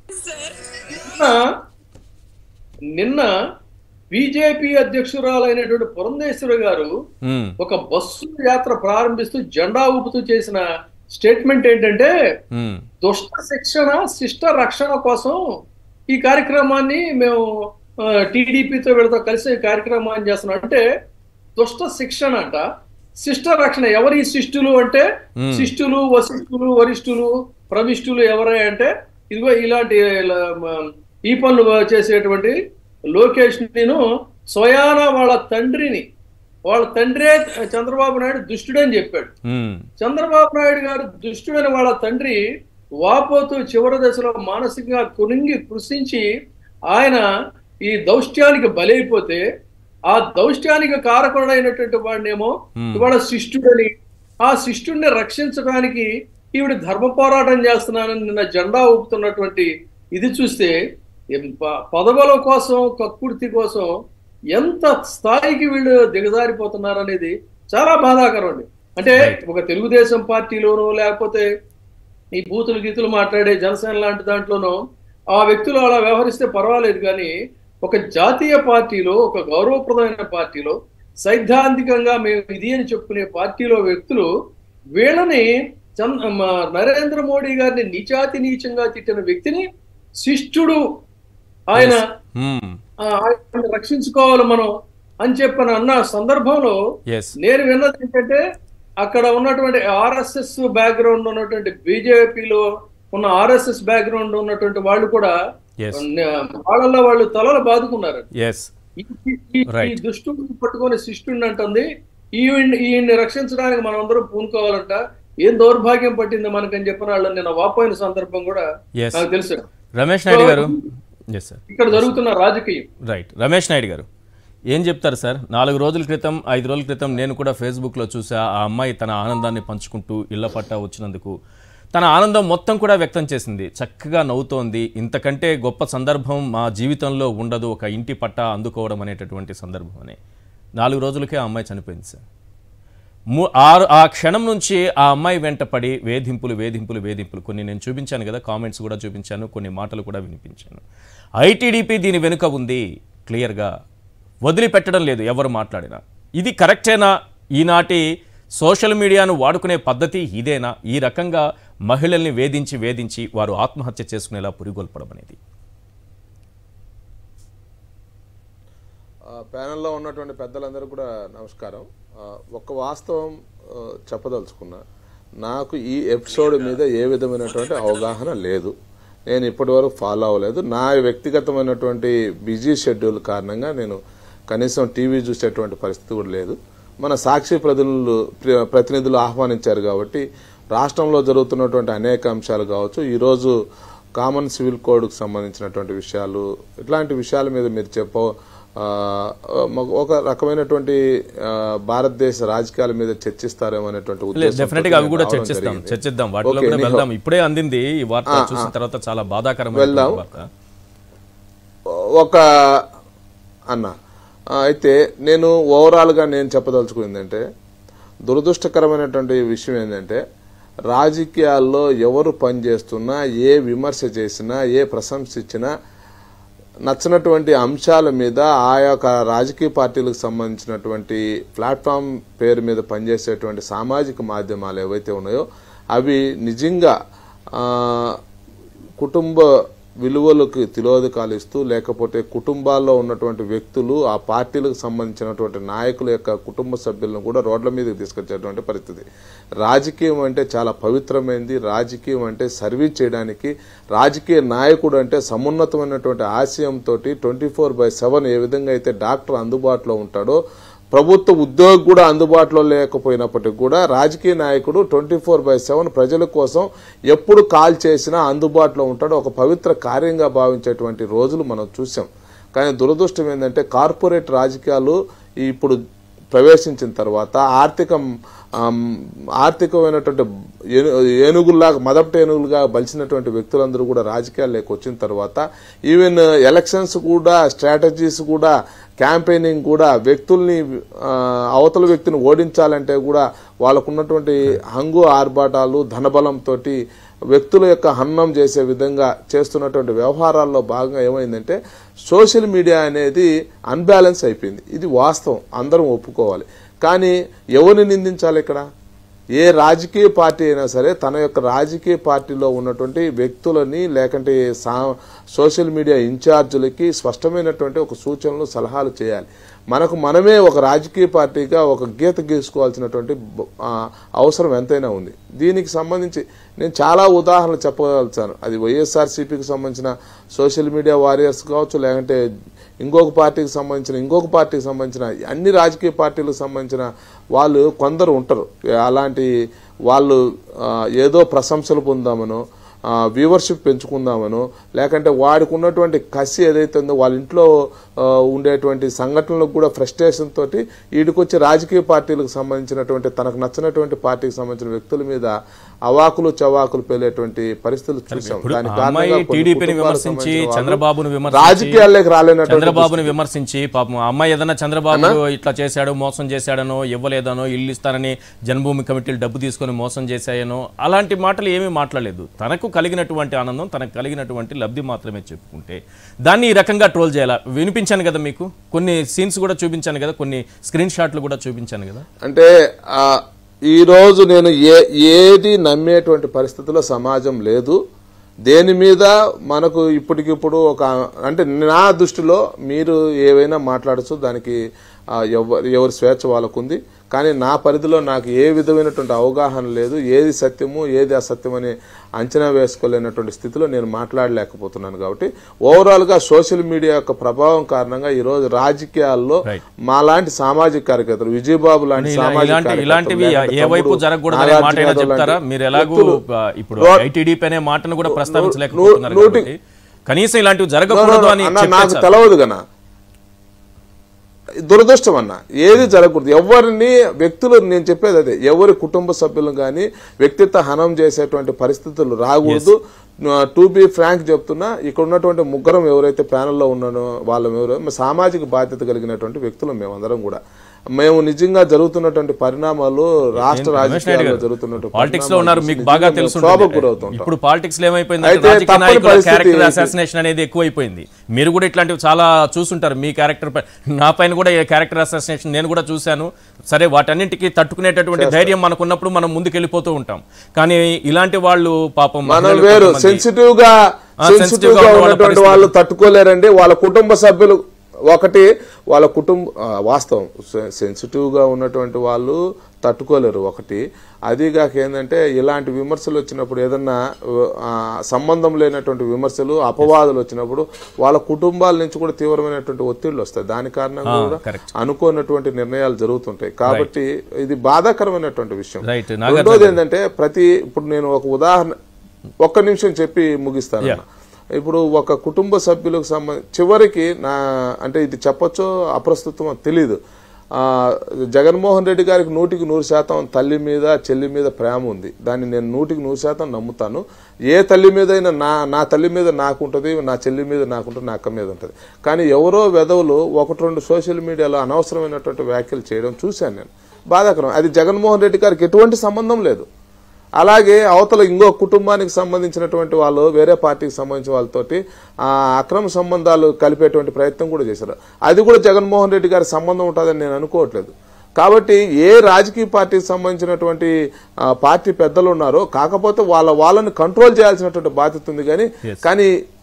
నిన్న బీజేపీ అధ్యక్షురాలైనటువంటి పురంధేశ్వరి గారు ఒక బస్సు యాత్ర ప్రారంభిస్తూ జెండా ఊపుతూ చేసిన స్టేట్మెంట్ ఏంటంటే, దుష్ట శిక్షణ శిష్ట రక్షణ కోసం ఈ కార్యక్రమాన్ని మేము టీడీపీతో వీళ్ళతో కలిసి కార్యక్రమాన్ని చేస్తున్నాం. అంటే దుష్ట శిక్షణ అంట, శిష్ట రక్షణ. ఎవరి శిష్టులు అంటే శిష్టులు, వశిష్ఠులు, వరిష్ఠులు, ప్రవిష్ఠులు ఎవరై అంటే ఇదిగో ఇలాంటి ఈ పనులు చేసేటువంటి లోకేష్ నేను స్వయాన వాళ్ళ తండ్రే చంద్రబాబు నాయుడు దుష్టుడని చెప్పాడు. చంద్రబాబు నాయుడు గారు దుష్టుడని వాళ్ళ తండ్రి వాపోతూ చివరి దశలో మానసికంగా కునింగి కృషించి ఆయన ఈ దౌష్ట్యానికి బలైపోతే, ఆ దౌష్ట్యానికి కారకుడైనటువంటి వాడినేమో ఇవాళ శిష్టుడని, ఆ శిష్టుడిని రక్షించడానికి ఈవిడ ధర్మ పోరాటం చేస్తున్నానని నిన్న జెండా ఊపుతున్నటువంటి ఇది చూస్తే, పదవుల కోసం, కక్కుర్తి కోసం ఎంత స్థాయికి వీళ్ళు దిగజారిపోతున్నారనేది చాలా బాధాకరం అండి. అంటే ఒక తెలుగుదేశం పార్టీలోనో లేకపోతే ఈ బూతులు గీతులు మాట్లాడే జనసేన లాంటి దాంట్లోనో ఆ వ్యక్తులు అలా వ్యవహరిస్తే పర్వాలేదు, కానీ ఒక జాతీయ పార్టీలో, ఒక గౌరవప్రదమైన పార్టీలో, సైద్ధాంతికంగా మేము ఇది అని చెప్పుకునే పార్టీలో వ్యక్తులు వీళ్ళని నరేంద్ర మోడీ గారిని నీచంగా తిట్టిన వ్యక్తిని శిష్టుడు, ఆయన రక్షించుకోవాలి మనం అని చెప్పని అన్న సందర్భంలో నేను విన్నది ఏంటంటే, అక్కడ ఉన్నటువంటి ఆర్ఎస్ఎస్ బ్యాక్గ్రౌండ్ ఉన్నటువంటి, బీజేపీలో ఉన్న ఆర్ఎస్ఎస్ బ్యాక్గ్రౌండ్ ఉన్నటువంటి వాళ్ళు కూడా వాళ్ళల్లో వాళ్ళు తలలు బాదుకున్నారు. ఈ దుష్టుడిని పట్టుకొని శిష్టుడిని అంటుంది, ఈయన్ని రక్షించడానికి మనం అందరూ పూనుకోవాలంట, ఏం దౌర్భాగ్యం పట్టింది మనకని చెప్పిన వాళ్ళని నేను వాపోయిన సందర్భం కూడా నాకు తెలుసు. రమేష్ నాయుడు గారు, ఇక్కడ జరుగుతున్న రాజకీయం. రైట్, రమేష్ నాయుడు గారు ఏం చెప్తారు సార్? 4 రోజుల క్రితం, 5 రోజుల క్రితం నేను కూడా ఫేస్బుక్లో చూసా, ఆ అమ్మాయి తన ఆనందాన్ని పంచుకుంటూ ఇళ్ల పట్టా వచ్చినందుకు తన ఆనందం మొత్తం కూడా వ్యక్తం చేసింది, చక్కగా నవ్వుతోంది. ఇంతకంటే గొప్ప సందర్భం మా జీవితంలో ఉండదు, ఒక ఇంటి పట్టా అందుకోవడం అనేటటువంటి సందర్భం అని. 4 రోజులకే ఆ అమ్మాయి చనిపోయింది సార్. ఆ క్షణం నుంచి ఆ అమ్మాయి వెంట పడి వేధింపులు కొన్ని నేను చూపించాను కదా, కామెంట్స్ కూడా చూపించాను, కొన్ని మాటలు కూడా వినిపించాను. ఐటీడీపీ దీని వెనుక ఉంది క్లియర్గా, వదిలిపెట్టడం లేదు ఎవరు మాట్లాడినా. ఇది కరెక్టేనా? ఈనాటి సోషల్ మీడియాను వాడుకునే పద్ధతి ఇదేనా? ఈ రకంగా మహిళల్ని వేధించి వారు ఆత్మహత్య చేసుకునేలా పురిగొల్పడం అనేది. ప్యానెల్లో ఉన్నటువంటి పెద్దలందరూ కూడా నమస్కారం. ఒక వాస్తవం చెప్పదలుచుకున్నా, నాకు ఈ ఎపిసోడ్ మీద ఏ విధమైనటువంటి అవగాహన లేదు, నేను ఇప్పటి వరకు ఫాలో అవ్వలేదు. నా వ్యక్తిగతమైనటువంటి బిజీ షెడ్యూల్ కారణంగా నేను కనీసం టీవీ చూసేటువంటి పరిస్థితి కూడా లేదు. మన సాక్షి ప్రతినిధులు ఆహ్వానించారు కాబట్టి రాష్ట్రంలో జరుగుతున్నటువంటి అనేక అంశాలు కావచ్చు, ఈరోజు కామన్ సివిల్ కోడ్కు సంబంధించినటువంటి విషయాలు, ఇట్లాంటి విషయాల మీద మీరు ఒక రకమైనటువంటి భారతదేశ రాజకీయాల మీద చర్చిస్తారేమో అనేటువంటి ఉద్దేశం. ఇప్పుడే అందింది ఈ వార్త, చూసిన తర్వాత చాలా బాధాకరమైన వార్త. ఒక అన్న అయితే నేను ఓవరాల్గా నేను చెప్పదలుచుకుందంటే, దురదృష్టకరమైనటువంటి విషయం ఏంటంటే, రాజకీయాల్లో ఎవరు పనిచేస్తున్నా, ఏ విమర్శ చేసినా, ఏ ప్రశంస ఇచ్చినా, నచ్చినటువంటి అంశాల మీద ఆయా రాజకీయ పార్టీలకు సంబంధించినటువంటి ప్లాట్ఫామ్ పేరు మీద పనిచేసేటువంటి సామాజిక మాధ్యమాలు ఏవైతే ఉన్నాయో అవి నిజంగా కుటుంబ విలువలకు తిలోదకాలు ఇస్తూ లేకపోతే కుటుంబాల్లో ఉన్నటువంటి వ్యక్తులు ఆ పార్టీలకు సంబంధించినటువంటి నాయకుల యొక్క కుటుంబ సభ్యులను కూడా రోడ్ల మీదకి తీసుకొచ్చేటువంటి పరిస్థితి. రాజకీయం అంటే చాలా పవిత్రమైనది. రాజకీయం అంటే సర్వీస్ చేయడానికి, రాజకీయ నాయకుడు అంటే సమున్నతమైనటువంటి ఆశయంతో 24/7 ఏ విధంగా అయితే డాక్టర్ అందుబాటులో ఉంటాడో, ప్రభుత్వ ఉద్యోగి కూడా అందుబాటులో లేకపోయినప్పటికీ కూడా రాజకీయ నాయకుడు 24/7 ప్రజల కోసం ఎప్పుడు కాల్ చేసినా అందుబాటులో ఉంటాడు. ఒక పవిత్ర కార్యంగా భావించేటువంటి రోజులు మనం చూసాం. కానీ దురదృష్టం ఏంటంటే కార్పొరేట్ రాజకీయాలు ఇప్పుడు ప్రవేశించిన తర్వాత ఆర్థికమైనటువంటి ఏనుగుల్లాగా మొదటి ఏనుగులుగా బలిసినటువంటి వ్యక్తులందరూ కూడా రాజకీయాల్లోకి వచ్చిన తర్వాత ఈవెన్ ఎలక్షన్స్ కూడా స్ట్రాటజీస్ కూడా క్యాంపెయినింగ్ కూడా వ్యక్తుల్ని అవతల వ్యక్తిని ఓడించాలంటే కూడా వాళ్ళకున్నటువంటి హంగు ఆర్భాటాలు ధనబలంతో వ్యక్తుల యొక్క హన్నం చేసే విధంగా చేస్తున్నటువంటి వ్యవహారాల్లో భాగంగా ఏమైందంటే సోషల్ మీడియా అనేది అన్బ్యాలెన్స్ అయిపోయింది. ఇది వాస్తవం, అందరం ఒప్పుకోవాలి. కానీ ఎవరిని నిందించాలి ఇక్కడ? ఏ రాజకీయ పార్టీ అయినా సరే తన యొక్క రాజకీయ పార్టీలో ఉన్నటువంటి వ్యక్తులని లేకంటే సోషల్ మీడియా ఇన్ఛార్జీలకి స్పష్టమైనటువంటి ఒక సూచనలు సలహాలు చేయాలి. మనమే ఒక రాజకీయ పార్టీగా ఒక గీత గీసుకోవాల్సినటువంటి అవసరం ఎంతైనా ఉంది. దీనికి సంబంధించి నేను చాలా ఉదాహరణలు చెప్పగలుగుతాను. అది వైఎస్ఆర్సీపీకి సంబంధించిన సోషల్ మీడియా వారియర్స్ కావచ్చు, లేకంటే ఇంకొక పార్టీకి సంబంధించిన అన్ని రాజకీయ పార్టీలకు సంబంధించిన వాళ్ళు కొందరు ఉంటారు. అలాంటి వాళ్ళు ఏదో ప్రశంసలు పొందామనో వ్యూవర్షిప్ పెంచుకుందామనో లేకంటే వాడికి ఉన్నటువంటి కసి ఏదైతే ఉందో వాళ్ళ ఇంట్లో ఉండేటువంటి సంఘటనలకు కూడా ఫ్రస్ట్రేషన్ తోటి వీడికొచ్చి రాజకీయ పార్టీలకు సంబంధించినటువంటి తనకు నచ్చినటువంటి పార్టీకి సంబంధించిన వ్యక్తుల మీద అవాకులు చవాకులు పేలేటువంటి పరిస్థితులు చూసాం. దాని రాజకీయాల్లోకి రాలేనటువంటి చంద్రబాబుని విమర్శించి పాపం అమ్మాయి ఏదన్నా చంద్రబాబు ఇట్లా చేశాడు, మోసం చేశాడనో, ఇవ్వలేదనో, ఇల్లు ఇస్తానని జన్మభూమి కమిటీలు డబ్బు తీసుకుని మోసం చేశాయనో అలాంటి మాటలు ఏమీ మాట్లాడలేదు. తనకు కలిగినటువంటి ఆనందం, తనకు కలిగినటువంటి లబ్ధి మాత్రమే చెప్పుకుంటే దాన్ని ఈ రకంగా ట్రోల్ చేయాలా? వినిపించాను కదా మీకు, కొన్ని సీన్స్ కూడా చూపించాను కదా, కొన్ని స్క్రీన్ షాట్లు కూడా చూపించాను కదా. అంటే ఈ రోజు నేను ఏది నమ్మేటువంటి పరిస్థితిలో సమాజం లేదు. దేని మీద మనకు ఇప్పటికిప్పుడు ఒక అంటే నా దృష్టిలో మీరు ఏవైనా మాట్లాడచ్చు, దానికి ఎవరి స్వేచ్ఛ వాళ్ళకుంది. కానీ నా పరిధిలో నాకు ఏ విధమైనటువంటి అవగాహన లేదు. ఏది సత్యము ఏది అసత్యం అని అంచనా వేసుకోలేనటువంటి స్థితిలో నేను మాట్లాడలేకపోతున్నాను. కాబట్టి ఓవరాల్ గా సోషల్ మీడియా యొక్క ప్రభావం కారణంగా ఈ రోజు రాజకీయాల్లో మాలాంటి సామాజిక కార్యకర్తలు, విజయబాబు లాంటి సామాజిక ఇలాంటివి ఏ వైపు జరగకూడదనే మాట అయినా చెప్తారా? మీరు ఎలాగూ ఇప్పుడు ఐటీడీపీ అనే మాటను కూడా ప్రస్తావించలేకపోతున్నారు. కనీసం ఇలాంటివి జరగకూడదు అని నాకు తెలవదు గనా. దురదృష్టం అన్న, ఏది జరగకూడదు. ఎవరిని వ్యక్తులు, నేను చెప్పేది అదే, ఎవరి కుటుంబ సభ్యులు కానీ వ్యక్తిత్వ హనం చేసేటువంటి పరిస్థితులు రాకూడదు. టు బి ఫ్రాంక్ చెప్తున్నా, ఇక్కడ ఉన్నటువంటి ముగ్గురం ఎవరైతే ప్యానెల్లో ఉన్నానో వాళ్ళం ఎవరో సామాజిక బాధ్యత కలిగినటువంటి వ్యక్తులు మేమందరం కూడా. మేము నిజంగా జరుగుతున్నటువంటి పరిణామాలు రాష్ట్ర రాజకీయాల్లో జరుగుతున్నటువంటి పాలిటిక్స్ లో ఉన్నారు, మీకు బాగా తెలుసు. ఇప్పుడు పాలిటిక్స్ లో ఏమైపోయింది, క్యారెక్టర్ అసాసినేషన్ అనేది ఎక్కువైపోయింది. మీరు కూడా ఇట్లాంటివి చాలా చూసుంటారు. మీ క్యారెక్టర్ నా పైన కూడా క్యారెక్టర్ అసాసినేషన్ నేను కూడా చూశాను. సరే, వాటన్నింటికి తట్టుకునేటటువంటి ధైర్యం మనకున్నప్పుడు మనం ముందుకెళ్ళిపోతూ ఉంటాం. కానీ ఇలాంటి వాళ్ళు పాపం వేరు సెన్సిటివ్ గా ఉన్నటువంటి వాళ్ళు తట్టుకోలేరండి. వాళ్ళ కుటుంబ సభ్యులు ఒకటి, వాళ్ళ వాస్తవం సెన్సిటివ్ గా ఉన్నటువంటి వాళ్ళు తట్టుకోలేరు ఒకటి. అదిగాక ఏంటంటే ఇలాంటి విమర్శలు వచ్చినప్పుడు, ఏదన్నా సంబంధం లేనటువంటి విమర్శలు అపవాదులు వచ్చినప్పుడు వాళ్ళ కుటుంబాల నుంచి కూడా తీవ్రమైనటువంటి ఒత్తిళ్లు వస్తాయి. దాని కారణంగా కూడా అనుకోనటువంటి నిర్ణయాలు జరుగుతుంటాయి. కాబట్టి ఇది బాధాకరమైనటువంటి విషయం. రెండోది ఏంటంటే ఇప్పుడు నేను ఒక ఉదాహరణ ఒక్క నిమిషం చెప్పి ముగిస్తాను. ఇప్పుడు ఒక కుటుంబ సభ్యులకు చివరికి అంటే ఇది చెప్పొచ్చో అప్రస్తుతమో తెలీదు, జగన్మోహన్ రెడ్డి గారికి 100% తల్లి మీద చెల్లి మీద ప్రేమ ఉంది. దాన్ని నేను 100% నమ్ముతాను. ఏ తల్లి మీదైనా నా తల్లి మీద నాకుంటుంది, నా చెల్లి మీద నాకుంటుంది, నా అక్క మీద ఉంటుంది. కానీ ఎవరో వెధవులు 1-2 సోషల్ మీడియాలో అనవసరమైనటువంటి వ్యాఖ్యలు చేయడం చూశాను నేను. బాధాకరం. అది జగన్మోహన్ రెడ్డి గారికి ఎటువంటి సంబంధం లేదు. అలాగే అవతల ఇంకో కుటుంబానికి సంబంధించినటువంటి వాళ్ళు వేరే పార్టీకి సంబంధించిన వాళ్ళతోటి అక్రమ సంబంధాలు కలిపేటువంటి ప్రయత్నం కూడా చేశారు. అది కూడా జగన్మోహన్ రెడ్డి గారి సంబంధం ఉంటుందని నేను అనుకోవట్లేదు. కాబట్టి ఏ రాజకీయ పార్టీకి సంబంధించినటువంటి పార్టీ పెద్దలు ఉన్నారో, కాకపోతే వాళ్ళని కంట్రోల్ చేయాల్సినటువంటి బాధ్యత ఉంది. కానీ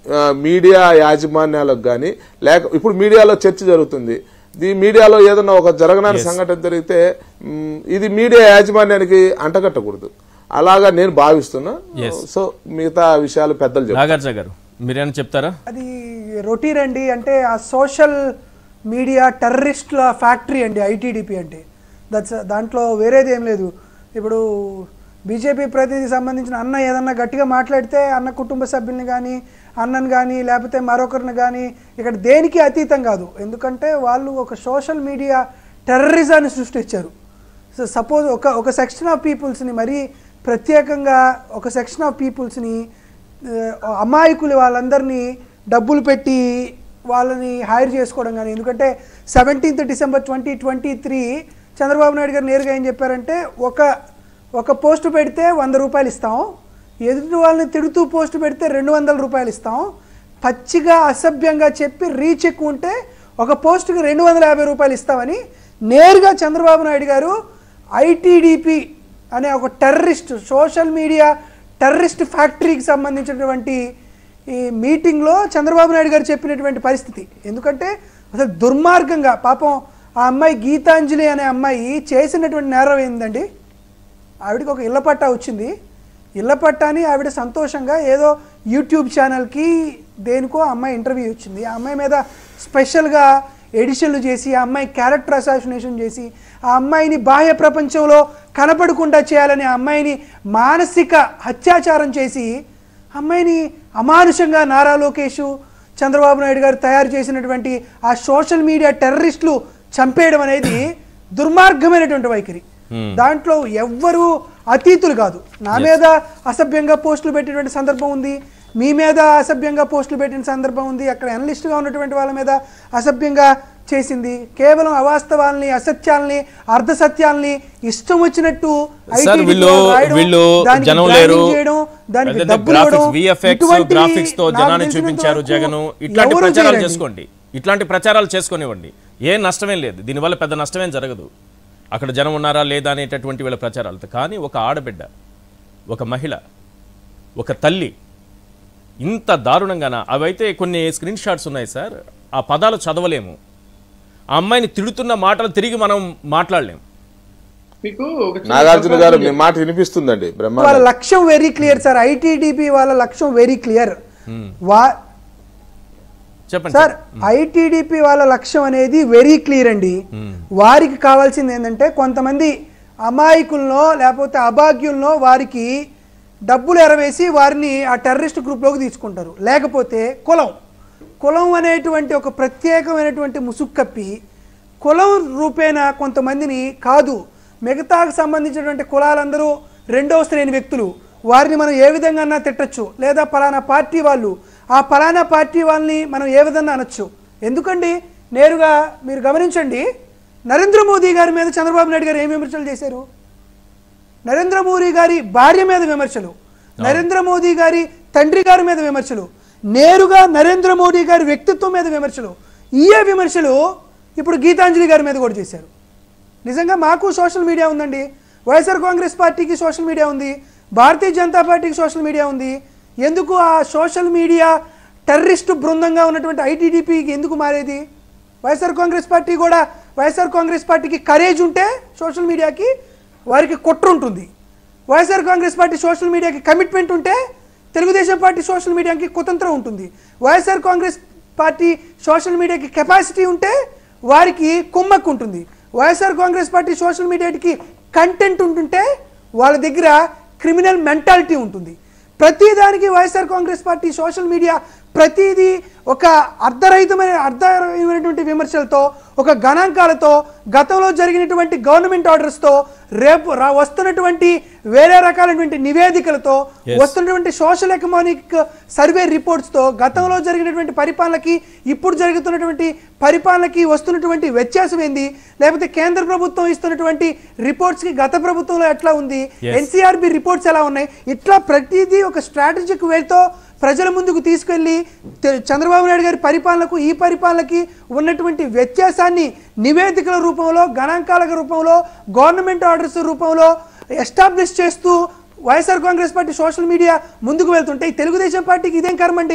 మీడియా యాజమాన్యాలకు కానీ లేక ఇప్పుడు మీడియాలో చర్చ జరుగుతుంది. ఈ మీడియాలో ఏదన్నా ఒక జరగని సంఘటన జరిగితే ఇది మీడియా యాజమాన్యానికి అంటగట్టకూడదు. అలాగా నేను భావిస్తున్నా. సో మిగతా విషయాలు పెద్దలు నాగార్జున గారు మీరేమైనా చెప్తారా? అది రొటీన్ అండి. అంటే ఆ సోషల్ మీడియా టెర్రరిస్ట్ల ఫ్యాక్టరీ అండి ఐటీడీపీ అంటే. దాంట్లో వేరేది ఏం లేదు. ఇప్పుడు బీజేపీ ప్రతినిధికి సంబంధించిన అన్న ఏదన్నా గట్టిగా మాట్లాడితే అన్న కుటుంబ సభ్యుల్ని కానీ అన్నను కానీ లేకపోతే మరొకరిని కానీ ఇక్కడ దేనికి అతీతం కాదు. ఎందుకంటే వాళ్ళు ఒక సోషల్ మీడియా టెర్రరిజాన్ని సృష్టించారు. సో సపోజ్ ఒక సెక్షన్ ఆఫ్ పీపుల్స్ని మరీ ప్రత్యేకంగా ఒక సెక్షన్ ఆఫ్ పీపుల్స్ని అమాయకులు వాళ్ళందరినీ డబ్బులు పెట్టి వాళ్ళని హైర్ చేసుకోవడం కానీ. ఎందుకంటే 17th December 2023 చంద్రబాబు నాయుడు గారు నేరుగా ఏం చెప్పారంటే ఒక పోస్ట్ పెడితే 100 రూపాయలు ఇస్తాం, ఎదుటి వాళ్ళని తిడుతూ పోస్ట్ పెడితే 200 రూపాయలు ఇస్తాం, పచ్చిగా అసభ్యంగా చెప్పి రీచ్ ఎక్కువ ఉంటే ఒక పోస్టుకి 250 రూపాయలు ఇస్తామని నేరుగా చంద్రబాబు నాయుడు గారు ఐటీడీపీ అనే ఒక టెర్రరిస్ట్ సోషల్ మీడియా టెర్రరిస్ట్ ఫ్యాక్టరీకి సంబంధించినటువంటి ఈ మీటింగ్లో చంద్రబాబు నాయుడు గారు చెప్పినటువంటి పరిస్థితి. ఎందుకంటే అసలు దుర్మార్గంగా పాపం ఆ అమ్మాయి గీతాంజలి అనే అమ్మాయి చేసినటువంటి నేరం ఏందండి, ఆవిడకి ఒక ఇళ్ల పట్టా వచ్చింది. ఇళ్ల పట్టాని ఆవిడ సంతోషంగా ఏదో యూట్యూబ్ ఛానల్కి దేనికో అమ్మాయి ఇంటర్వ్యూ ఇచ్చింది. ఆ అమ్మాయి మీద స్పెషల్గా ఎడిషన్లు చేసి ఆ అమ్మాయి క్యారెక్టర్ అసాసినేషన్ చేసి ఆ అమ్మాయిని బాహ్య ప్రపంచంలో కనపడకుండా చేయాలని ఆ అమ్మాయిని మానసిక అత్యాచారం చేసి అమ్మాయిని అమానుషంగా నారా లోకేష్ చంద్రబాబు నాయుడు గారు తయారు చేసినటువంటి ఆ సోషల్ మీడియా టెర్రరిస్టులు చంపేయడం అనేది దుర్మార్గమైనటువంటి వైఖరి. దాంట్లో ఎవ్వరూ అతీతులు కాదు. నా మీద అసభ్యంగా పోస్టులు పెట్టినటువంటి సందర్భం ఉంది, మీ మీద అసభ్యంగా పోస్టులు పెట్టిన సందర్భం ఉంది, అక్కడ అనలిస్ట్గా ఉన్నటువంటి వాళ్ళ మీద అసభ్యంగా చేసింది. కేవలం అవాస్తవాల్ని అసత్యాల్ని అర్ధసత్యాల్ని ఇష్టం వచ్చినట్టు ఇట్లాంటి ప్రచారాలు చేసుకునివ్వండి, ఏం నష్టమేం లేదు, దీనివల్ల పెద్ద నష్టమేం జరగదు. అక్కడ జనం ఉన్నారా లేదా అనేటటువంటి వీళ్ళ ప్రచారాలతో. కానీ ఒక ఆడబిడ్డ, ఒక మహిళ, ఒక తల్లి ఇంత దారుణంగానా? అవైతే కొన్ని స్క్రీన్ షాట్స్ ఉన్నాయి సార్, ఆ పదాలు చదవలేము. ఆ అమ్మాయిని తిడుతున్న మాటలు తిరిగి మనం మాట్లాడలేము. మీకు నాగార్జున గారు మీ మాట వినిపిస్తుందండి. వాళ్ళ లక్ష్యం వెరీ క్లియర్ సార్. ఐటీడీపీ వాళ్ళ లక్ష్యం వెరీ క్లియర్. చెప్పండి సార్, ఐటీడీపీ వాళ్ళ లక్ష్యం అనేది వెరీ క్లియర్ అండి. వారికి కావాల్సింది ఏంటంటే కొంతమంది అమాయకుల్లో లేకపోతే అభాగ్యుల్లో వారికి డబ్బులు ఎరవేసి వారిని ఆ టెర్రరిస్ట్ గ్రూప్లోకి తీసుకుంటారు. లేకపోతే కులం అనేటువంటి ఒక ప్రత్యేకమైనటువంటి ముసుగు కప్పి కులం రూపేణ కొంతమందిని కాదు, మిగతాకు సంబంధించినటువంటి కులాలందరూ రెండవ శ్రేణి వ్యక్తులు, వారిని మనం ఏ విధంగా తిట్టచ్చు, లేదా పలానా పార్టీ వాళ్ళు, ఆ పలానా పార్టీ వాళ్ళని మనం ఏ విధంగా అనొచ్చు. ఎందుకండి నేరుగా మీరు గమనించండి, నరేంద్ర మోదీ గారి మీద చంద్రబాబు నాయుడు గారు ఏం విమర్శలు చేశారు? నరేంద్ర మోదీ గారి భార్య మీద విమర్శలు, నరేంద్ర మోదీ గారి తండ్రి గారి మీద విమర్శలు, నేరుగా నరేంద్ర మోదీ గారి వ్యక్తిత్వం మీద విమర్శలు. ఈ విమర్శలు ఇప్పుడు గీతాంజలి గారి మీద కూడా చేశారు. నిజంగా మాకు సోషల్ మీడియా ఉందండి, వైఎస్ఆర్ కాంగ్రెస్ పార్టీకి సోషల్ మీడియా ఉంది, భారతీయ జనతా పార్టీకి సోషల్ మీడియా ఉంది. ఎందుకు ఆ సోషల్ మీడియా టెర్రరిస్టు బృందంగా ఉన్నటువంటి ఐటీడీపీకి ఎందుకు మారేది? వైఎస్ఆర్ కాంగ్రెస్ పార్టీ కూడా, వైఎస్ఆర్ కాంగ్రెస్ పార్టీకి కరేజ్ ఉంటే సోషల్ మీడియాకి వారికి కుట్ర ఉంటుంది. వైఎస్ఆర్ కాంగ్రెస్ పార్టీ సోషల్ మీడియాకి కమిట్మెంట్ ఉంటే తెలుగుదేశం పార్టీ సోషల్ మీడియాకి కుతంత్రం ఉంటుంది. వైఎస్ఆర్ కాంగ్రెస్ పార్టీ సోషల్ మీడియాకి కెపాసిటీ ఉంటే వారికి కుమ్మక్కు ఉంటుంది. వైఎస్ఆర్ కాంగ్రెస్ పార్టీ సోషల్ మీడియాకి కంటెంట్ ఉంటుంటే వాళ్ళ దగ్గర క్రిమినల్ మెంటాలిటీ ఉంటుంది. ప్రతిదానికి YSR Congress party social media ప్రతిదీ ఒక అర్ధరహితమైనటువంటి విమర్శలతో, ఒక గణాంకాలతో, గతంలో జరిగినటువంటి గవర్నమెంట్ ఆర్డర్స్తో, రేపు వస్తున్నటువంటి వేరే రకాలైనటువంటి నివేదికలతో, వస్తున్నటువంటి సోషల్ ఎకనామిక్ సర్వే రిపోర్ట్స్తో, గతంలో జరిగినటువంటి పరిపాలనకి ఇప్పుడు జరుగుతున్నటువంటి పరిపాలనకి వస్తున్నటువంటి వ్యత్యాసం ఏంది, లేకపోతే కేంద్ర ప్రభుత్వం ఇస్తున్నటువంటి రిపోర్ట్స్కి గత ప్రభుత్వంలో ఎట్లా ఉంది, ఎన్సీఆర్బి రిపోర్ట్స్ ఎలా ఉన్నాయి, ఇట్లా ప్రతిదీ ఒక స్ట్రాటజిక్ వేతో ప్రజల ముందుకు తీసుకెళ్లి చంద్రబాబు నాయుడు గారి పరిపాలనకు ఈ పరిపాలనకి ఉన్నటువంటి వ్యత్యాసాన్ని నివేదికల రూపంలో, గణాంకాల రూపంలో, గవర్నమెంట్ ఆర్డర్స్ రూపంలో ఎస్టాబ్లిష్ చేస్తూ YSR Congress party social media ముందుకు వెళ్తుంటే ఈ తెలుగుదేశం పార్టీకి ఇదేం కర్మండి?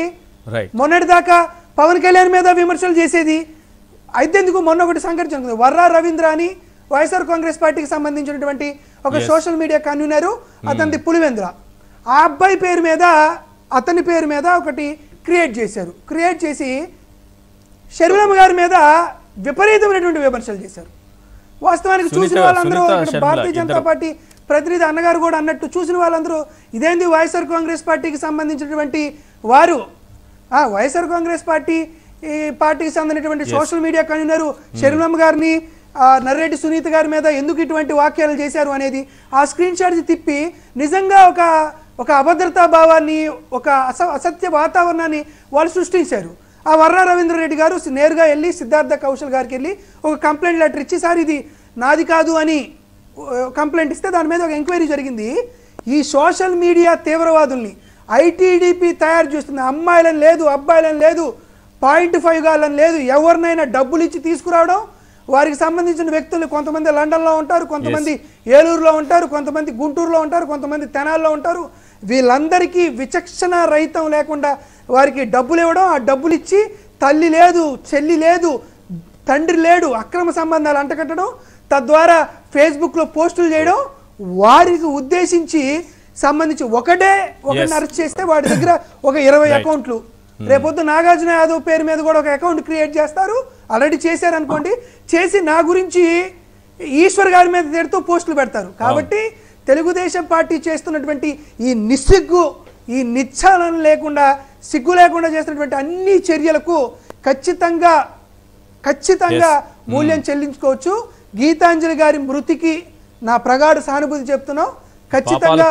రైట్. మొన్నటిదాకా పవన్ కళ్యాణ్ మీద విమర్శలు చేసేది. అయితే ఎందుకు మొన్న ఒకటి సంఘటన జరుగుతుంది. వర్రా రవీంద్ర అని వైఎస్ఆర్ కాంగ్రెస్ పార్టీకి సంబంధించినటువంటి ఒక సోషల్ మీడియా కన్వీనరు, అతనిది పులివెందుల. ఆ అబ్బాయి పేరు మీద అతని పేరు మీద ఒకటి క్రియేట్ చేశారు. క్రియేట్ చేసి షర్మిలమ్మ గారి మీద విపరీతమైనటువంటి విమర్శలు చేశారు. వాస్తవానికి చూసిన వాళ్ళందరూ భారతీయ జనతా పార్టీ ప్రతినిధి అన్నగారు కూడా అన్నట్టు చూసిన వాళ్ళందరూ ఇదేంది వైఎస్ఆర్ కాంగ్రెస్ పార్టీకి సంబంధించినటువంటి వారు, వైఎస్ఆర్ కాంగ్రెస్ పార్టీకి సంబంధించినటువంటి సోషల్ మీడియా కన్వీనరు షర్మిలమ్మ గారిని నర్రెడ్డి సునీత గారి మీద ఎందుకు ఇటువంటి వాక్యాలు చేశారు అనేది ఆ స్క్రీన్ షాట్స్ తిప్పి నిజంగా ఒక అభద్రతా భావాన్ని, ఒక అసత్య వాతావరణాన్ని వాళ్ళు సృష్టించారు. ఆ వర్రా రవీంద్ర రెడ్డి గారు నేరుగా వెళ్ళి సిద్ధార్థ కౌశల్ గారికి వెళ్ళి ఒక కంప్లైంట్ లెటర్ ఇచ్చి, సార్ ఇది నాది కాదు అని కంప్లైంట్ ఇస్తే దాని మీద ఒక ఎంక్వైరీ జరిగింది. ఈ సోషల్ మీడియా తీవ్రవాదుల్ని ఐటీడీపీ తయారు చేస్తుంది. అమ్మాయిలని లేదు, అబ్బాయిలని లేదు, 0.5 గాలని లేదు, ఎవరినైనా డబ్బులు ఇచ్చి తీసుకురావడం, వారికి సంబంధించిన వ్యక్తులు కొంతమంది లండన్లో ఉంటారు, కొంతమంది ఏలూరులో ఉంటారు, కొంతమంది గుంటూరులో ఉంటారు, కొంతమంది తెనాల్లో ఉంటారు. వీళ్ళందరికీ విచక్షణ రహితం లేకుండా వారికి డబ్బులు ఇవ్వడం, ఆ డబ్బులు ఇచ్చి తల్లి లేదు, చెల్లి లేదు, తండ్రి లేడు, అక్రమ సంబంధాలు అంటకట్టడం, తద్వారా ఫేస్బుక్లో పోస్టులు చేయడం, వారికి ఉద్దేశించి సంబంధించి ఒకరిని అరెస్ట్ చేస్తే వాడి దగ్గర ఒక 20 అకౌంట్లు, రేపొద్దు నాగార్జున యాదవ్ పేరు మీద కూడా ఒక అకౌంట్ క్రియేట్ చేస్తారు. ఆల్రెడీ చేశారు అనుకోండి, చేసి నా గురించి ఈశ్వర్ గారి మీద తిడుతూ పోస్టులు పెడతారు. కాబట్టి తెలుగుదేశం పార్టీ చేస్తున్నటువంటి ఈ నిస్సిగ్గు, ఈ నిశ్చలనం లేకుండా, సిగ్గు లేకుండా చేస్తున్నటువంటి అన్ని చర్యలకు ఖచ్చితంగా మూల్యం చెల్లించుకోవచ్చు. గీతాంజలి గారి మృతికి నా ప్రగాఢ సానుభూతి చెప్తున్నాం. ఖచ్చితంగా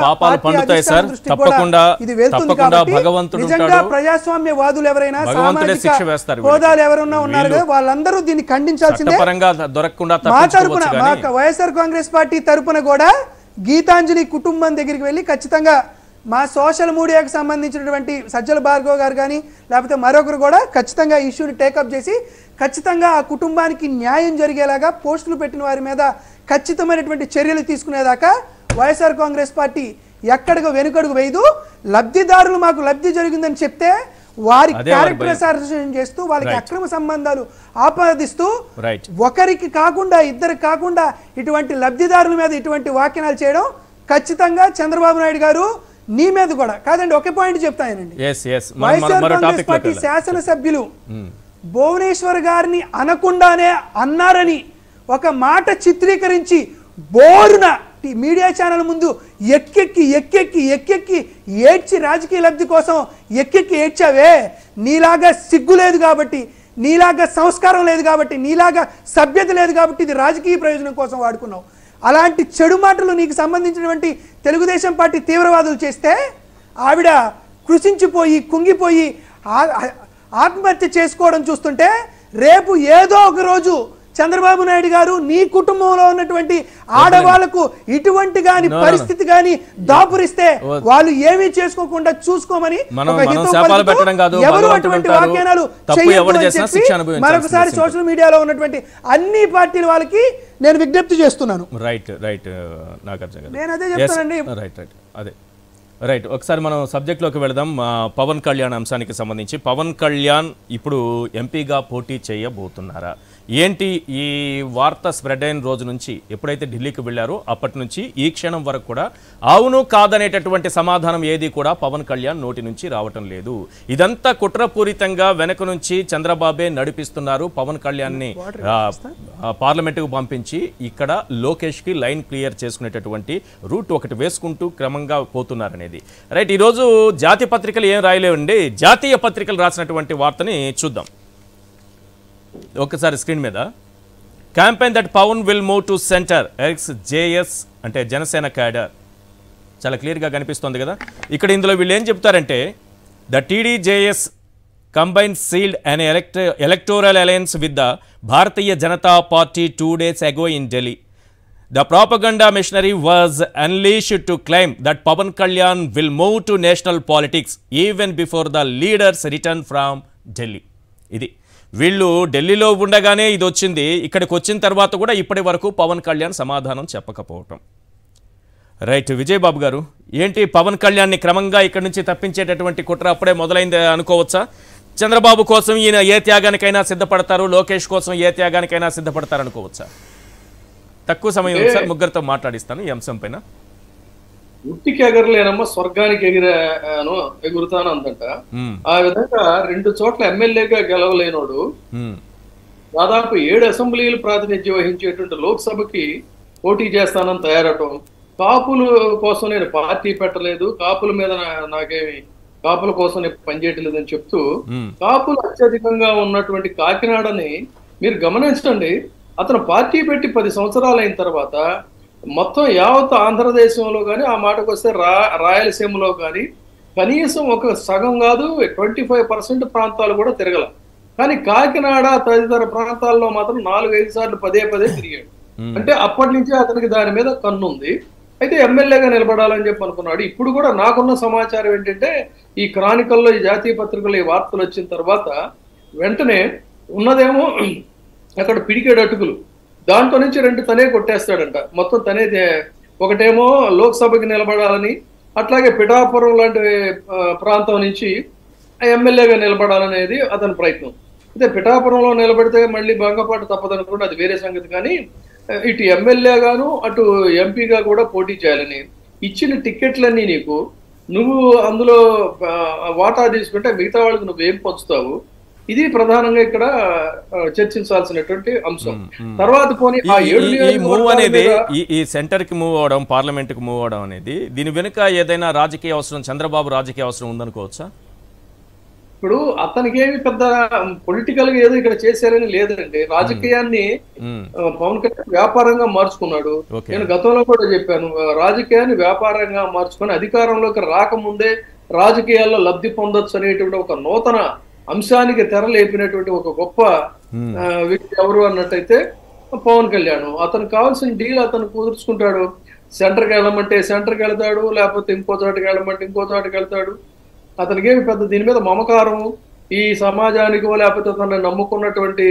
నిజంగా ప్రజాస్వామ్యవాదులు ఎవరైనా, సామాజిక హోదాలు ఎవరైనా ఉన్నారు కదా, వాళ్ళందరూ దీన్ని ఖండించాల్సిందే. మా తరపున, వైఎస్ఆర్ కాంగ్రెస్ పార్టీ తరపున కూడా గీతాంజలి కుటుంబం దగ్గరికి వెళ్ళి ఖచ్చితంగా మా సోషల్ మీడియాకి సంబంధించినటువంటి సజ్జల భార్గవ్ గారు కానీ లేకపోతే మరొకరు కూడా ఖచ్చితంగా ఇష్యూని టేకప్ చేసి ఖచ్చితంగా ఆ కుటుంబానికి న్యాయం జరిగేలాగా పోస్టులు పెట్టిన వారి మీద ఖచ్చితమైనటువంటి చర్యలు తీసుకునేదాకా వైఎస్ఆర్ కాంగ్రెస్ పార్టీ ఎక్కడికి వెనుకడుగు వేయదు. లబ్ధిదారులు మాకు లబ్ధి జరిగిందని చెప్తే వారి క్యారెక్టర్ అసాసినేషన్ చేస్తూ వాళ్ళకి అక్రమ సంబంధాలు ఆపాదిస్తూ ఒకరికి కాకుండా ఇద్దరికి కాకుండా ఇటువంటి లబ్ధిదారుల మీద ఇటువంటి వ్యాఖ్యానాలు చేయడం ఖచ్చితంగా చంద్రబాబు నాయుడు గారు నీ మీద కూడా కాదండి. ఒకే పాయింట్ చెప్తానండి, వైఎస్ఆర్ కాంగ్రెస్ పార్టీ శాసనసభ్యులు భువనేశ్వర్ గారిని అనకుండానే అన్నారని ఒక మాట చిత్రీకరించి బోరున మీడియా ఛానల్ ముందు ఎక్కెక్కి ఏడ్చి రాజకీయ లబ్ధి కోసం ఎక్కెక్కి ఏడ్చావే. నీలాగా సిగ్గు లేదు కాబట్టి, నీలాగా సంస్కారం లేదు కాబట్టి, నీలాగా సభ్యత లేదు కాబట్టి ఇది రాజకీయ ప్రయోజనం కోసం వాడుకున్నావు. అలాంటి చెడు మాటలు నీకు సంబంధించినటువంటి తెలుగుదేశం పార్టీ తీవ్రవాదులు చేస్తే ఆవిడ కృషించిపోయి కుంగిపోయి ఆత్మహత్య చేసుకోవడం చూస్తుంటే రేపు ఏదో ఒక రోజు చంద్రబాబు నాయుడు గారు నీ కుటుంబంలో ఉన్నటువంటి ఆడవాళ్లకు ఇటువంటి గాని పరిస్థితి గాని దాపురిస్తే వాళ్ళు ఏమీ చేసుకోకుండా చూసుకోమని ఎవరు అటువంటి వ్యాఖ్యానాలు మరొకసారి సోషల్ మీడియాలో ఉన్నటువంటి అన్ని పార్టీల వాళ్ళకి నేను విజ్ఞప్తి చేస్తున్నాను. నేను అదే చెప్తానండి. రైట్, ఒకసారి మనం సబ్జెక్ట్లోకి వెళదాం. పవన్ కళ్యాణ్ అంశానికి సంబంధించి పవన్ కళ్యాణ్ ఇప్పుడు ఎంపీగా పోటీ చేయబోతున్నారా ఏంటి? ఈ వార్త స్ప్రెడ్ అయిన రోజు నుంచి ఎప్పుడైతే ఢిల్లీకి వెళ్ళారో అప్పటి నుంచి ఈ క్షణం వరకు కూడా అవును కాదనేటటువంటి సమాధానం ఏది కూడా పవన్ కళ్యాణ్ నోటి నుంచి రావటం లేదు. ఇదంతా కుట్రపూరితంగా వెనక నుంచి చంద్రబాబే నడిపిస్తున్నారు. పవన్ కళ్యాణ్ని పార్లమెంటుకు పంపించి ఇక్కడ లోకేష్కి లైన్ క్లియర్ చేసుకునేటటువంటి రూట్ ఒకటి వేసుకుంటూ క్రమంగా పోతున్నారనేది. రైట్, ఈరోజు జాతీయ పత్రికలు ఏం రాయలేవండి, జాతీయ పత్రికలు రాసినటువంటి వార్తని చూద్దాం ఒక్కసారి స్క్రీన్ మీద. Campaign that Pawan will move to centre X JS అంటే జనసేన క్యాడర్, చాలా క్లియర్గా కనిపిస్తుంది కదా ఇక్కడ. ఇందులో వీళ్ళు ఏం చెప్తారంటే the TDJS combine sealed an electoral alliance with the Bharatiya Janata party 2 days ago in Delhi. The propaganda machinery was unleashed to claim that Pawan Kalyan will move to national politics even before the leaders return from Delhi. ఇది వీళ్ళు ఢిల్లీలో ఉండగానే ఇది వచ్చింది. ఇక్కడికి వచ్చిన తర్వాత కూడా ఇప్పటి వరకు పవన్ కళ్యాణ్ సమాధానం చెప్పకపోవటం. రైట్ విజయబాబు గారు, ఏంటి పవన్ కళ్యాణ్ని క్రమంగా ఇక్కడి నుంచి తప్పించేటటువంటి కుట్ర అప్పుడే మొదలైంది అనుకోవచ్చా? చంద్రబాబు కోసం ఈయన ఏ త్యాగానికైనా సిద్ధపడతారు, లోకేష్ కోసం ఏ త్యాగానికైనా సిద్ధపడతారు అనుకోవచ్చా? తక్కువ సమయం ఉంది సార్, ముగ్గురితో మాట్లాడిస్తాను ఈ అంశం పైన. ఉట్టికి ఎగరలేనమ్మా స్వర్గానికి ఎగురుతాను అందంట. ఆ విధంగా 2 చోట్ల ఎమ్మెల్యేగా గెలవలేనోడు దాదాపు 7 అసెంబ్లీలు ప్రాతినిధ్యం వహించేటువంటి లోక్సభకి పోటీ చేస్తానని తయారవటం, కాపుల కోసం నేను పార్టీ పెట్టలేదు, కాపుల మీద నాకేమి కాపుల కోసం నేను పనిచేయట్లేదని చెప్తూ కాపులు అత్యధికంగా ఉన్నటువంటి కాకినాడని మీరు గమనించండి. అతను పార్టీ పెట్టి 10 సంవత్సరాలు అయిన తర్వాత మొత్తం యావత్ ఆంధ్రదేశంలో కానీ, ఆ మాటకు వస్తే రాయలసీమలో కానీ కనీసం ఒక సగం కాదు 25% ప్రాంతాలు కూడా తిరగల. కానీ కాకినాడ తదితర ప్రాంతాల్లో మాత్రం 4-5 సార్లు పదే తిరిగాడు. అంటే అప్పటి నుంచి అతనికి దాని మీద కన్నుంది. అయితే ఎమ్మెల్యేగా నిలబడాలని చెప్పి అనుకున్నాడు. ఇప్పుడు కూడా నాకున్న సమాచారం ఏంటంటే ఈ క్రానికల్లో, ఈ జాతీయ పత్రికల్లో ఈ వార్తలు వచ్చిన తర్వాత వెంటనే ఉన్నదేమో అక్కడ పిడికేడు అటుకులు, దాంట్లో నుంచి 2 తనే కొట్టేస్తాడంట. మొత్తం తనే, ఒకటేమో లోక్సభకి నిలబడాలని, అట్లాగే పిఠాపురం లాంటి ప్రాంతం నుంచి ఎమ్మెల్యేగా నిలబడాలనేది అతని ప్రయత్నం. అయితే పిఠాపురంలో నిలబడితే మళ్ళీ భంగపాటు తప్పదనుకుంటే అది వేరే సంగతి. కానీ ఇటు ఎమ్మెల్యేగాను అటు ఎంపీగా కూడా పోటీ చేయాలని ఇచ్చిన టికెట్లన్నీ నువ్వు అందులో వాటా తీసుకుంటే మిగతా వాళ్ళకి నువ్వేం పంచుతావు, ఇది ప్రధానంగా ఇక్కడ చర్చించాల్సినటువంటి అంశం. తర్వాత పోనీ మూవ్ అనేది, ఈ సెంటర్ కి మూవ్ అవడం, పార్లమెంట్ కి మూవ్ అవడం అనేది దీని వెనుక ఏదైనా రాజకీయ అవసరం, చంద్రబాబు రాజకీయ అవసరం ఉందనుకోవచ్చా? ఇప్పుడు అతనికి ఏమి పెద్ద పొలిటికల్ గా ఏదో ఇక్కడ చేశారని లేదండి. రాజకీయాన్ని పవన్ కళ్యాణ్ వ్యాపారంగా మార్చుకున్నాడు. నేను గతంలో కూడా చెప్పాను, రాజకీయాన్ని వ్యాపారంగా మార్చుకొని అధికారంలోకి రాకముందే రాజకీయాల్లో లబ్ధి పొందొచ్చు అనేటువంటి ఒక నూతన అంశానికి తెరలేపినటువంటి ఒక గొప్ప వ్యక్తి ఎవరు అన్నట్టయితే పవన్ కళ్యాణ్. అతనికి కావాల్సిన డీల్ అతను కుదుర్చుకుంటాడు. సెంటర్కి వెళ్ళమంటే సెంటర్కి వెళ్తాడు, లేకపోతే ఇంకో చోటకి వెళ్ళమంటే ఇంకో చోటకి వెళ్తాడు. అతనికి ఏమి పెద్ద దీని మీద మమకారం, ఈ సమాజానికో లేకపోతే తనని నమ్ముకున్నటువంటి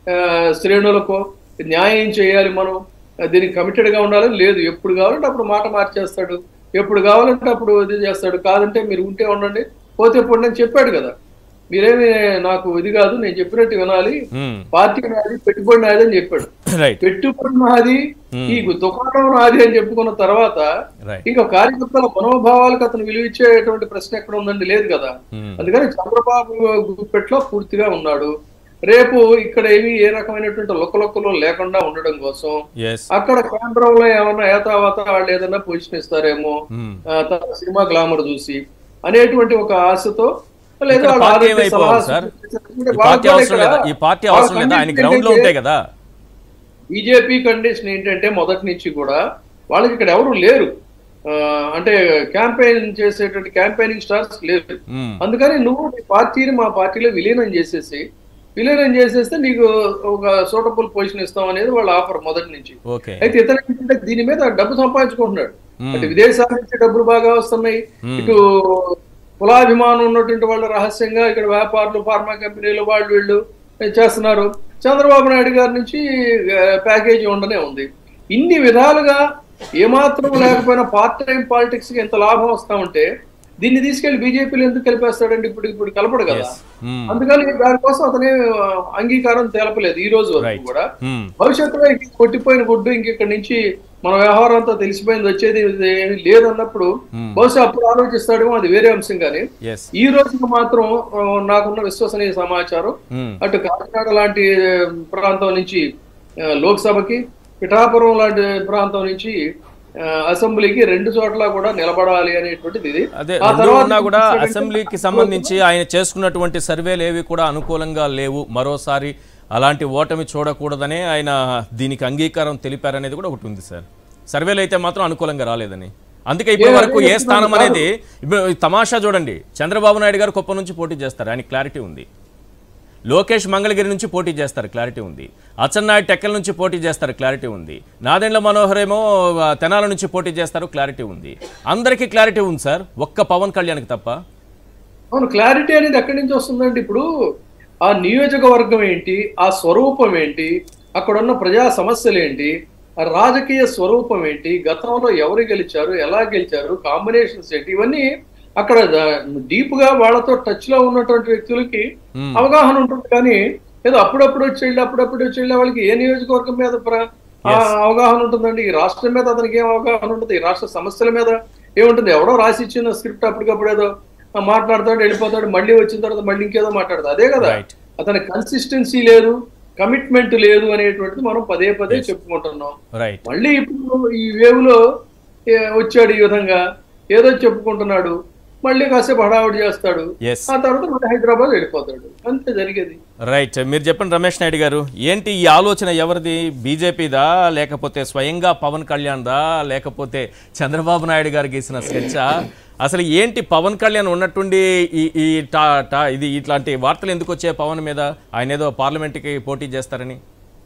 శ్రేణులకో న్యాయం చేయాలి, మనం దీనికి కమిటెడ్గా ఉండాలని లేదు. ఎప్పుడు కావాలంటే అప్పుడు మాట మార్చేస్తాడు, ఎప్పుడు కావాలంటే అప్పుడు ఇది చేస్తాడు. కాదంటే మీరు ఉంటే ఉండండి, పోతే పోండి అని చెప్పాడు కదా. మీరేమి నాకు ఇది కాదు, నేను చెప్పినట్టు వినాలి, పార్టీ నాది, పెట్టుబడి నాది అని చెప్పాడు. పెట్టుబడి నాది, ఈ దుకాణం నాది అని చెప్పుకున్న తర్వాత ఇంకా కార్యకర్తల మనోభావాలకు అతను విలువ ఇచ్చేటువంటి ప్రశ్న ఎక్కడ ఉందండి? లేదు కదా. అందుకని చంద్రబాబు గుప్పెట్లో పూర్తిగా ఉన్నాడు. రేపు ఇక్కడ ఏమి ఏ రకమైనటువంటి లొక్కలొక్కలు లేకుండా ఉండడం కోసం అక్కడ కేంద్రంలో ఏమన్నా ఏతావాత వాళ్ళు ఏదైనా పొజిషన్ ఇస్తారేమో సినిమా గ్లామర్ చూసి అనేటువంటి ఒక ఆశతో, బీజేపీ కండిషన్ ఏంటంటే మొదటి నుంచి కూడా వాళ్ళకి ఇక్కడ ఎవరు లేరు, అంటే క్యాంపెయిన్ చేసేటువంటి క్యాంపెయినింగ్ స్టార్స్ లేరు. అందుకని నువ్వు నీ పార్టీని మా పార్టీలో విలీనం చేసేస్తే నీకు ఒక సూటబుల్ పొజిషన్ ఇస్తాం అనేది వాళ్ళ ఆఫర్ మొదటి నుంచి. అయితే ఇతర దీని మీద డబ్బు సంపాదించుకుంటున్నాడు. అంటే విదేశాల నుంచి డబ్బులు బాగా వస్తున్నాయి, ఇటు కులాభిమానం ఉన్నటువంటి వాళ్ళు రహస్యంగా ఇక్కడ వ్యాపారులు, ఫార్మా కంపెనీలు వాళ్ళు వీళ్ళు చేస్తున్నారు. చంద్రబాబు నాయుడు గారి నుంచి ప్యాకేజీ ఉండనే ఉంది. ఇన్ని విధాలుగా ఏమాత్రం లేకపోయినా పార్ట్ టైం పాలిటిక్స్ కి ఎంత లాభం వస్తా ఉంటే దీన్ని తీసుకెళ్లి బీజేపీలో ఎందుకు కలిపేస్తాడండి? ఇప్పుడు కలపడు కదా. అందుకని దానికోసం అతనే అంగీకారం తెలపలేదు ఈ రోజు వరకు కూడా. భవిష్యత్తులో కొట్టిపోయిన గుడ్డు ఇంకెక్కడి నుంచి మన వ్యవహారం అంతా తెలిసిపోయింది, వచ్చేది ఏమి లేదన్నప్పుడు బహుశా అప్పుడు ఆలోచిస్తాడేమో, అది వేరే అంశం. కానీ ఈ రోజుకి మాత్రం నాకున్న విశ్వసనీయ సమాచారం అటు కాకినాడ లాంటి ప్రాంతం నుంచి లోక్సభకి, పిఠాపురం లాంటి ప్రాంతం నుంచి అసెంబ్లీకి 2 చోట్ల కూడా నిలబడాలి అనేటువంటిది ఇది. కూడా అసెంబ్లీకి సంబంధించి ఆయన చేసుకున్నటువంటి సర్వేలు ఏవి కూడా అనుకూలంగా లేవు, మరోసారి అలాంటి ఓటమి చూడకూడదనే ఆయన దీనికి అంగీకారం తెలిపారనేది కూడా ఒకటి ఉంది సార్. సర్వేలు అయితే మాత్రం అనుకూలంగా రాలేదని. అందుకే ఇప్పటి వరకు ఏ స్థానం అనేది, తమాషా చూడండి, చంద్రబాబు నాయుడు గారు కుప్పం నుంచి పోటీ చేస్తారు, ఆయన క్లారిటీ ఉంది. లోకేష్ మంగళగిరి నుంచి పోటీ చేస్తారు, క్లారిటీ ఉంది. అచ్చెన్నాయుడు టెక్కల నుంచి పోటీ చేస్తారు, క్లారిటీ ఉంది. నాదెండ్ల మనోహర్ ఏమో తెనాల నుంచి పోటీ చేస్తారు, క్లారిటీ ఉంది. అందరికీ క్లారిటీ ఉంది సార్, ఒక్క పవన్ కళ్యాణ్కి తప్ప. అవును, క్లారిటీ అనేది ఎక్కడి నుంచి వస్తుందండి? ఇప్పుడు ఆ నియోజకవర్గం ఏంటి, ఆ స్వరూపం ఏంటి, అక్కడ ఉన్న ప్రజా సమస్యలు ఏంటి, రాజకీయ స్వరూపం ఏంటి, గతంలో ఎవరు గెలిచారు, ఎలా గెలిచారు, కాంబినేషన్స్ ఏంటి, ఇవన్నీ అక్కడ డీప్ గా వాళ్ళతో టచ్ లో ఉన్నటువంటి వ్యక్తులకి అవగాహన ఉంటుంది. కానీ ఏదో అప్పుడప్పుడు వచ్చి వాళ్ళకి ఏ నియోజకవర్గం మీద అవగాహన ఉంటుందండి? ఈ రాష్ట్రం మీద అతనికి ఏం అవగాహన ఉంటుంది? ఈ రాష్ట్ర సమస్యల మీద ఏముంటుంది? ఎవడో రాసి ఇచ్చిన స్క్రిప్ట్ అప్పటికప్పుడు ఏదో మాట్లాడతాడు, వెళ్ళిపోతాడు, మళ్ళీ వచ్చిన తర్వాత మళ్ళీ ఇంకేదో మాట్లాడతాడు. అదే కదా, అతని కన్సిస్టెన్సీ లేదు, కమిట్మెంట్ లేదు అనేటువంటిది మనం పదే పదే చెప్పుకుంటున్నాం. మళ్ళీ ఇప్పుడు ఈ వేవ్ లో వచ్చాడు, ఈ విధంగా ఏదో చెప్పుకుంటున్నాడు, మళ్ళీ కాసేపు హడావుడి చేస్తాడు, ఆ తర్వాత మళ్ళీ హైదరాబాద్ వెళ్ళిపోతాడు. అంతే జరిగేది. రైట్. మీరు చెప్పండి రమేష్ నాయుడు గారు, ఏంటి ఈ ఆలోచన ఎవరిది? బీజేపీదా, లేకపోతే స్వయంగా పవన్ కళ్యాణ్దా, లేకపోతే చంద్రబాబు నాయుడు గారు గీసిన స్కెచ్చా? అసలు ఏంటి పవన్ కళ్యాణ్ ఉన్నట్టుండి ఇది ఇట్లాంటి వార్తలు ఎందుకు వచ్చాయి పవన్ మీద? ఆయన ఏదో పార్లమెంట్కి పోటీ చేస్తారని.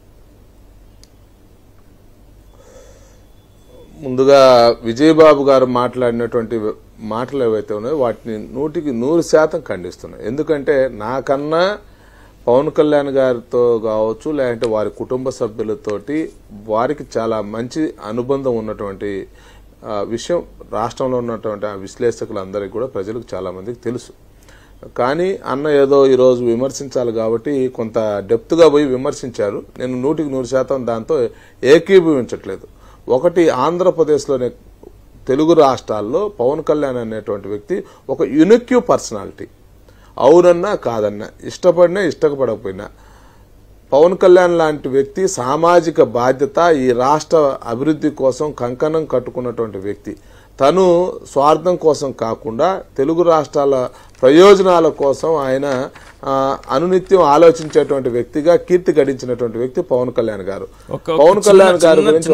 ముందుగా విజయబాబు గారు మాట్లాడినటువంటి మాటలు ఏవైతే ఉన్నాయో వాటిని 100% ఖండిస్తున్నాయి. ఎందుకంటే నాకన్నా పవన్ కళ్యాణ్ గారితో కావచ్చు, లేదంటే వారి కుటుంబ సభ్యులతోటి వారికి చాలా మంచి అనుబంధం ఉన్నటువంటి విషయం రాష్ట్రంలో ఉన్నటువంటి ఆ విశ్లేషకులందరికీ కూడా ప్రజలకు చాలా మందికి తెలుసు. కానీ అన్న ఏదో ఈరోజు విమర్శించాలి కాబట్టి కొంత డెప్త్గా పోయి విమర్శించారు. నేను 100% దాంతో ఏకీభవించట్లేదు. ఒకటి, ఆంధ్రప్రదేశ్లోనే తెలుగు రాష్ట్రాల్లో పవన్ కళ్యాణ్ అనేటువంటి వ్యక్తి ఒక యునిక్ పర్సనాలిటీ. అవునన్నా కాదన్నా, ఇష్టపడినా ఇష్టపడకపోయినా పవన్ కళ్యాణ్ లాంటి వ్యక్తి సామాజిక బాధ్యత, ఈ రాష్ట్ర అభివృద్ధి కోసం కంకణం కట్టుకున్నటువంటి వ్యక్తి. తను స్వార్థం కోసం కాకుండా తెలుగు రాష్ట్రాల ప్రయోజనాల కోసం ఆయన అనునిత్యం ఆలోచించేటువంటి వ్యక్తిగా కీర్తి గడించినటువంటి వ్యక్తి పవన్ కళ్యాణ్ గారు. పవన్ కళ్యాణ్ గారు గురించి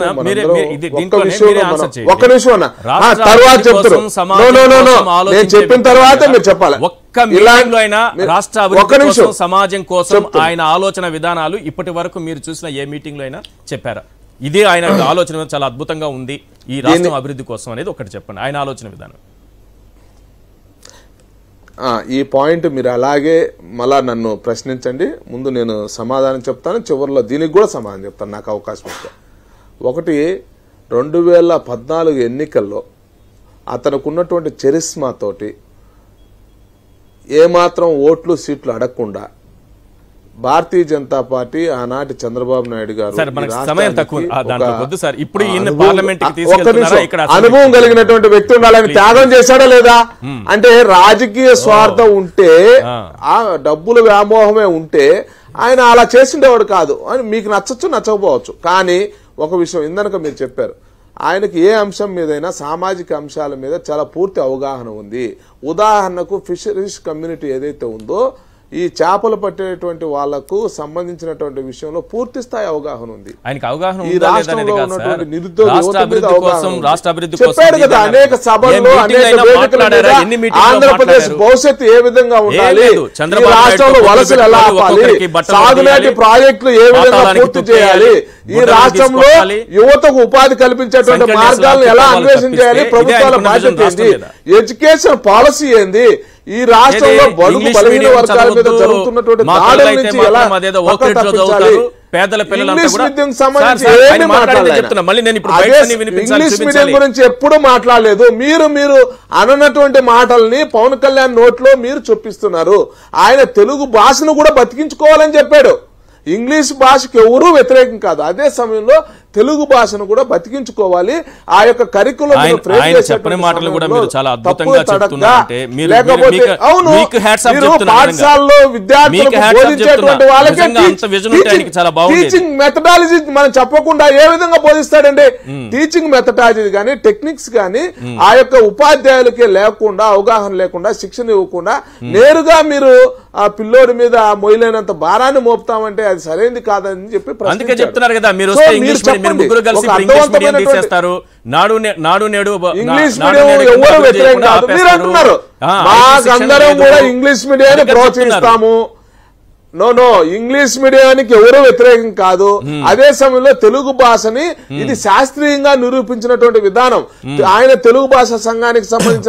ఒక్క నిమిషం తర్వాత చెప్తారు. నేను చెప్పిన తర్వాత మీరు చెప్పాలి. సమాజం కోసం ఆయన ఆలోచన విధానాలు ఇప్పటి వరకు మీరు చూసిన ఏ మీటింగ్ లో అయినా చెప్పారా? ఇదే ఆయన ఆలోచన చాలా అద్భుతంగా ఉంది ఈ రాష్ట్రం అభివృద్ధి కోసం అనేది ఒకటి చెప్పండి, ఆయన ఆలోచన విధానం. ఈ పాయింట్ మీరు అలాగే మళ్ళా నన్ను ప్రశ్నించండి. ముందు నేను సమాధానం చెప్తాను, చివరిలో దీనికి కూడా సమాధానం చెప్తాను నాకు అవకాశం ఇస్తే. ఒకటి, 2014 ఎన్నికల్లో అతనుకున్నటువంటి చరిస్మాతోటి ఏమాత్రం ఓట్లు సీట్లు అడగకుండా భారతీయ జనతా పార్టీ ఆనాటి చంద్రబాబు నాయుడు గారు అనుభవం కలిగినటువంటి వ్యక్తి ఉండాలని త్యాగం చేశాడా లేదా? అంటే రాజకీయ స్వార్థం ఉంటే, ఆ డబ్బుల వ్యామోహమే ఉంటే ఆయన అలా చేసిండేవాడు కాదు. అని మీకు నచ్చచ్చు నచ్చకపోవచ్చు. కానీ ఒక విషయం ఇందనక మీరు చెప్పారు, ఆయనకి ఏ అంశం మీదైనా సామాజిక అంశాల మీద చాలా పూర్తి అవగాహన ఉంది. ఉదాహరణకు ఫిషరీస్ కమ్యూనిటీ ఏదైతే ఉందో, ఈ చేపలు పట్టేటువంటి వాళ్లకు సంబంధించినటువంటి విషయంలో పూర్తి స్థాయి అవగాహన ఉంది. ఈ రాష్ట్రంలో ఉన్నటువంటి నిరుద్యోగ చెప్పాడు కదా అనేక సభల్లో, అనేక వేదికల మీద ఆంధ్రప్రదేశ్ భవిష్యత్తు ఏ విధంగా ఉండాలి, ఈ రాష్ట్రంలో వలసలు ఎలా ఆపాలి, సాగునీటి ప్రాజెక్టులు ఏ విధంగా పూర్తి చేయాలి, ఈ రాష్ట్రంలో యువతకు ఉపాధి కల్పించేటువంటి మార్గాలను ఎలా అన్వేషణ చేయాలి, ప్రభుత్వాల బాధ్యత ఏంటి, ఎడ్యుకేషన్ పాలసీ ఏంది, ఈ రాష్ట్రంలో బడుగు బలహీన వర్గాల మీద జరుగుతున్నటువంటి దాడుల నుంచి ఎలా తప్పించాలి, ఇంగ్లీష్ మీడియం సంబంధించి ఏమీ మాట్లాడలేదు. ఇంగ్లీష్ మీడియం గురించి ఎప్పుడు మాట్లాడలేదు. మీరు అననటువంటి మాటల్ని పవన్ కళ్యాణ్ నోట్లో మీరు చొప్పిస్తున్నారు. ఆయన తెలుగు భాషను కూడా బతికించుకోవాలని చెప్పాడు. ఇంగ్లీష్ భాషకు ఎవరూ వ్యతిరేకం కాదు. అదే సమయంలో తెలుగు భాషను కూడా బతికించుకోవాలి. ఆ యొక్క కరికులం పాఠశాలలో విద్యార్థులకు బోధించేటువంటి వాళ్ళకి టీచింగ్ మెథడాలజీ మనం చెప్పకుండా ఏ విధంగా బోధిస్తాడండి? టీచింగ్ మెథడాలజీ కానీ టెక్నిక్స్ కానీ ఆ యొక్క ఉపాధ్యాయులకి లేకుండా, అవగాహన లేకుండా, శిక్షణ ఇవ్వకుండా నేరుగా మీరు ఆ పిల్లోడి మీద మొయ్యలేనంత భారాన్ని మోపుతామంటే అది సరైనది కాదని చెప్పి అందుకే చెప్తున్నారు కదా. మీరు ముగ్గురు కలిసి ఇంగ్లీష్ మీడియం తీసేస్తారు, నాడు నేడు ఇంగ్లీష్ మీడియం ఎవరు వ్యతిరేకం కాదు మీరు అంటున్నారు. మాకందరం కూడా ఇంగ్లీష్ మీడియాన్ని ప్రోత్సహిస్తాము. నో ఇంగ్లీష్ మీడియానికి ఎవరు వ్యతిరేకం కాదు. అదే సమయంలో తెలుగు భాషని ఇది శాస్త్రీయంగా నిరూపించినటువంటి విధానం. ఆయన తెలుగు భాష సంఘానికి సంబంధించిన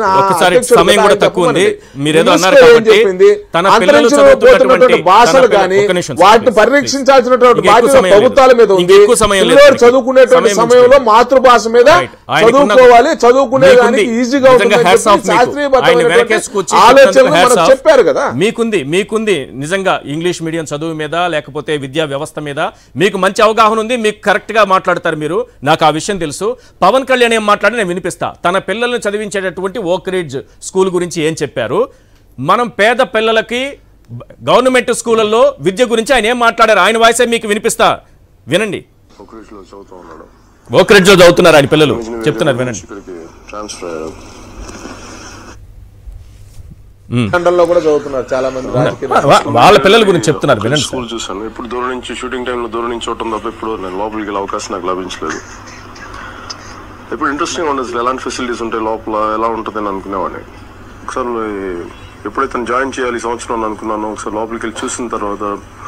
అంతరించిపోతున్నటువంటి భాషలు కానీ వాటిని పరిరక్షించాల్సినటువంటి బాధ్యత ప్రభుత్వాల మీద ఉంది. పిల్లలు చదువుకునేటువంటి సమయంలో మాతృభాష మీద చదువుకోవాలి, చదువుకునేదానికి ఈజీగా ఉంటుంది. శాస్త్రీయబద్ధమైనటువంటి ఆలోచనలు మనకు చెప్పారు కదా. మీకుంది నిజంగా ఇంగ్లీష్ మీడియం చదువు మీద లేకపోతే విద్యా వ్యవస్థ మీద మీకు మంచి అవగాహన ఉంది, మీకు కరెక్ట్ గా మాట్లాడతారు మీరు, నాకు ఆ విషయం తెలుసు. పవన్ కళ్యాణ్ ఏం మాట్లాడి నేను వినిపిస్తా. తన పిల్లల్ని చదివించేటటువంటి ఓక్ రిడ్జ్ స్కూల్ గురించి ఏం చెప్పారు, మనం పేద పిల్లలకి గవర్నమెంట్ స్కూళ్ళల్లో విద్య గురించి ఆయన ఏం మాట్లాడారు, ఆయన వాయిసే మీకు వినిపిస్తా, వినండి. ఓక్ రిడ్జ్ లో చదువుతున్నారు ఆయన పిల్లలు, చెప్తున్నారు వినండి. కూడా చదువుతున్నారు చాలా మంది, వాళ్ళ పిల్లల గురించి చెప్తున్నారు వినండి. స్కూల్ చూసాను, ఇప్పుడు దూరం నుంచి షూటింగ్ టైంలో దూరం నుంచి చూడటం తప్ప ఇప్పుడు నేను లోపలికి వెళ్ళే అవకాశం నాకు లభించలేదు. ఇప్పుడు ఇంట్రెస్టింగ్ ఉండదు, ఎలాంటి ఫెసిలిటీస్ ఉంటాయి లోపల, ఎలా ఉంటుంది అని అనుకునేవాడిని. ఒకసారి ఎప్పుడైతే జాయిన్ చేయాలి ఈ సంవత్సరం అనుకున్నాను, ఒకసారి లోపలికి వెళ్ళి చూసిన తర్వాత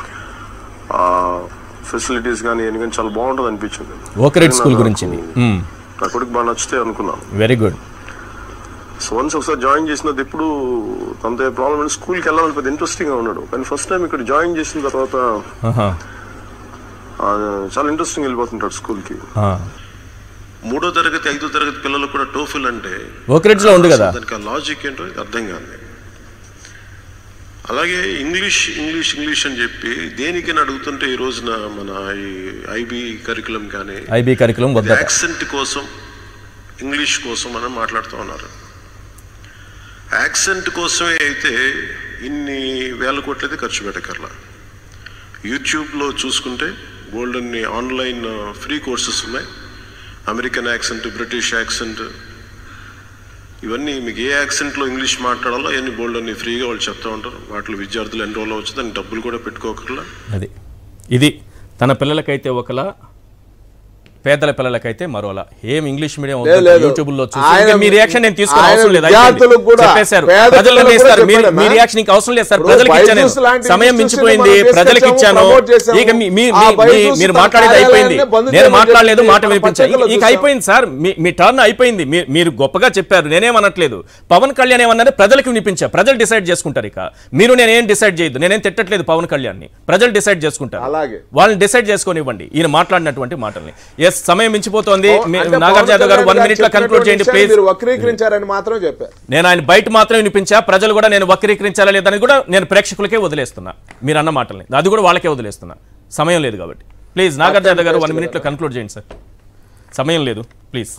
ఫెసిలిటీస్ కానీ ఏమి కానీ చాలా బాగుంటుంది అనిపించింది. నా కొడుకు బాగా నచ్చితే అనుకున్నాను. Very good. సో వన్స్ ఒకసారి జాయిన్ చేసినది ఎప్పుడు అంతే ప్రాబ్లం అంటే స్కూల్కి వెళ్ళాలని పెద్ద ఇంట్రెస్టింగ్ గా ఉన్నాడు. కానీ ఫస్ట్ టైం ఇక్కడ జాయిన్ చేసిన తర్వాత చాలా ఇంట్రెస్టింగ్ వెళ్ళిపోతుంటాడు స్కూల్కి. 3వ తరగతి 5వ తరగతి పిల్లలకు కూడా టోఫిల్ అంటే దానికి ఆ లాజిక్ ఏంటో అర్థం కాదు. అలాగే ఇంగ్లీష్ ఇంగ్లీష్ ఇంగ్లీష్ అని చెప్పి దేనికైనా అడుగుతుంటే ఈ రోజున మన ఈ ఐబీ కరికులం కానీ యాక్సెంట్ కోసం ఇంగ్లీష్ కోసం అని మాట్లాడుతూ ఉన్నారు. యాక్సెంట్ కోసమే అయితే ఇన్ని వేల కోట్లు అయితే ఖర్చు పెట్టకర్లా. యూట్యూబ్లో చూసుకుంటే బోల్డ్ అన్ని ఆన్లైన్ ఫ్రీ కోర్సెస్ ఉన్నాయి. అమెరికన్ యాక్సెంట్, బ్రిటిష్ యాక్సెంట్, ఇవన్నీ మీకు ఏ యాక్సెంట్లో ఇంగ్లీష్ మాట్లాడాలో అవన్నీ బోల్డ్ అన్ని ఫ్రీగా వాళ్ళు చెప్తూ ఉంటారు. వాటిలో విద్యార్థులు ఎన్రోల్ అవ్వచ్చు, దానికి డబ్బులు కూడా పెట్టుకోకర్లా. ఇది తన పిల్లలకైతే ఒకలా, పేదల పిల్లలకైతే మరోలా. ఏం ఇంగ్లీష్ మీడియం యూట్యూబ్ లో చూసి మీ రియాక్షన్ నేను తీసుకోవడం అవసరం లేదు, చెప్పేశారు. ప్రజలకు ఇస్తారు, మీ రియాక్షన్ ఇంకా అవసరం లేదు సార్. ప్రజలకు ఇచ్చాను, సమయం మించిపోయింది, ప్రజలకు ఇచ్చాను. ఇక మీరు మాట్లాడేది అయిపోయింది, నేను మాట్లాడలేదు, మాట వినిపించాను, ఇక అయిపోయింది సార్. మీ టర్న్ అయిపోయింది. మీరు గొప్పగా చెప్పారు, నేనేమనట్లేదు. పవన్ కళ్యాణ్ ఏమన్నారే ప్రజలకు వినిపించా, ప్రజలు డిసైడ్ చేసుకుంటారు. ఇక మీరు నేనేం డిసైడ్ చేయదు, నేనేం తిట్టట్లేదు పవన్ కళ్యాణ్ ని, ప్రజలు డిసైడ్ చేసుకుంటారు. వాళ్ళని డిసైడ్ చేసుకొనివ్వండి ఈయన మాట్లాడినటువంటి మాటల్ని. సమయం మించిపోతోంది. నాగార్జున యాదవ్ గారు 1 minute లో కన్క్లూడ్ చేయండి ప్లీజ్. వక్రీకరించారని మాత్రం చెప్పారు. నేను ఆయన బయట మాత్రం వినిపించా, ప్రజలు కూడా నేను వక్రీకరించాలా లేదని కూడా నేను ప్రేక్షకులకే వదిలేస్తున్నా. మీరు అన్న మాటల్ని అది కూడా వాళ్ళకే వదిలేస్తున్నా, సమయం లేదు కాబట్టి. ప్లీజ్ నాగార్జున యాదవ్ గారు 1 minute లో కన్క్లూడ్ చేయండి సార్, సమయం లేదు ప్లీజ్.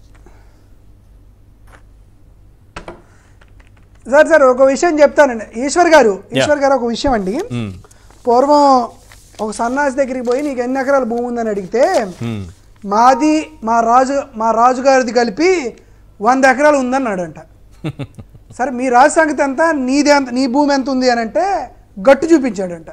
సార్ ఒక విషయం చెప్తానండి. ఈశ్వర్ గారు ఒక విషయం అండి. పూర్వం ఒక సన్నాసి దగ్గరికి పోయి నీకు ఎన్ని ఎకరాల భూమి ఉందని అడిగితే మాది మా రాజుగారిది కలిపి 100 ఎకరాలు ఉందన్నాడంట. సరే మీ రాజు సంగతి ఎంత, నీ భూమి ఎంత ఉంది అని అంటే గట్టు చూపించాడంట.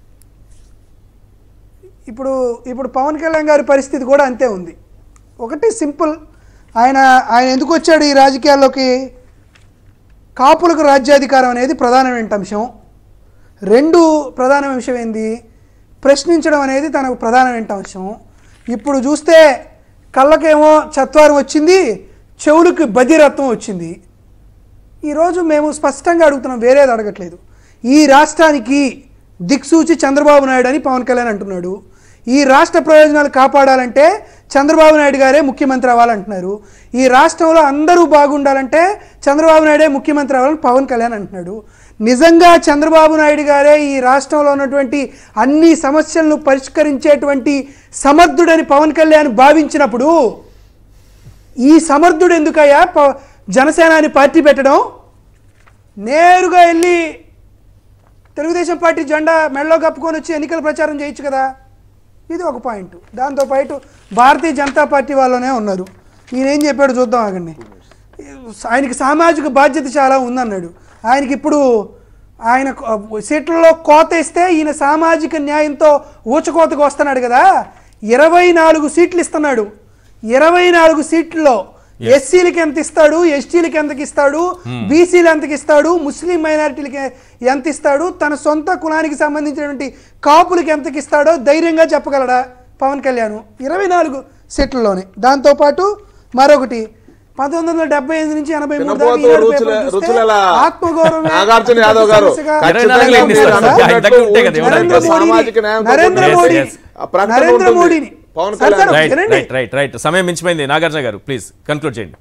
ఇప్పుడు పవన్ కళ్యాణ్ గారి పరిస్థితి కూడా అంతే ఉంది. ఒకటి సింపుల్, ఆయన ఎందుకు వచ్చాడు ఈ రాజకీయాల్లోకి, కాపులకు రాజ్యాధికారం అనేది ప్రధానమైన అంశం. 2 ప్రధాన అంశం ఏంది, ప్రశ్నించడం అనేది తనకు ప్రధానమైన అంశం. ఇప్పుడు చూస్తే కళ్ళకేమో చత్వారం వచ్చింది, చెవులకు బదిరత్వం వచ్చింది. ఈరోజు మేము స్పష్టంగా అడుగుతున్నాం, వేరేది అడగట్లేదు. ఈ రాష్ట్రానికి దిక్సూచి చంద్రబాబు నాయుడు అని పవన్ కళ్యాణ్ అంటున్నాడు. ఈ రాష్ట్ర ప్రయోజనాలు కాపాడాలంటే చంద్రబాబు నాయుడు గారే ముఖ్యమంత్రి అవ్వాలంటున్నారు. ఈ రాష్ట్రంలో అందరూ బాగుండాలంటే చంద్రబాబు నాయుడే ముఖ్యమంత్రి అవ్వాలని పవన్ కళ్యాణ్ అంటున్నాడు. నిజంగా చంద్రబాబు నాయుడు గారే ఈ రాష్ట్రంలో ఉన్నటువంటి అన్ని సమస్యలను పరిష్కరించేటువంటి సమర్థుడని పవన్ కళ్యాణ్ భావించినప్పుడు ఈ సమర్థుడు ఎందుకయ్యా జనసేనాని పార్టీ పెట్టడం, నేరుగా వెళ్ళి తెలుగుదేశం పార్టీ జెండా మెడలో కప్పుకొని వచ్చి ఎన్నికల ప్రచారం చేయొచ్చు కదా. ఇది ఒక పాయింట్. దాంతోపాటు భారతీయ జనతా పార్టీ వాళ్ళనే ఉన్నారు. ఈయన ఏం చెప్పాడు చూద్దాం ఆగండి. ఆయనకి సామాజిక బాధ్యత చాలా ఉందన్నాడు. ఆయనకి ఇప్పుడు ఆయన సీట్లలో కోత ఇస్తే ఈయన సామాజిక న్యాయంతో ఊచకోతకు వస్తున్నాడు కదా. 24 సీట్లు ఇస్తున్నాడు. 24 సీట్లలో ఎస్సీలకి ఎంత ఇస్తాడు, ఎస్టీలకి ఎంతకి ఇస్తాడు, బీసీలు ఎంతకి ఇస్తాడు, ముస్లిం మైనారిటీలకి ఎంత ఇస్తాడు, తన సొంత కులానికి సంబంధించినటువంటి కాపులకి ఎంతకి ఇస్తాడో ధైర్యంగా చెప్పగలడా పవన్ కళ్యాణ్ 24 సీట్లలోనే. దాంతోపాటు మరొకటి 1975 నుంచి 83 దాకా ఈనాడు పేపర్ చూస్తే ఆత్మగౌరవం నరేంద్ర మోడీని సమయం మించిపోయింది. నాగార్జున గారు ప్లీజ్ కన్క్లూడ్ చేయండి.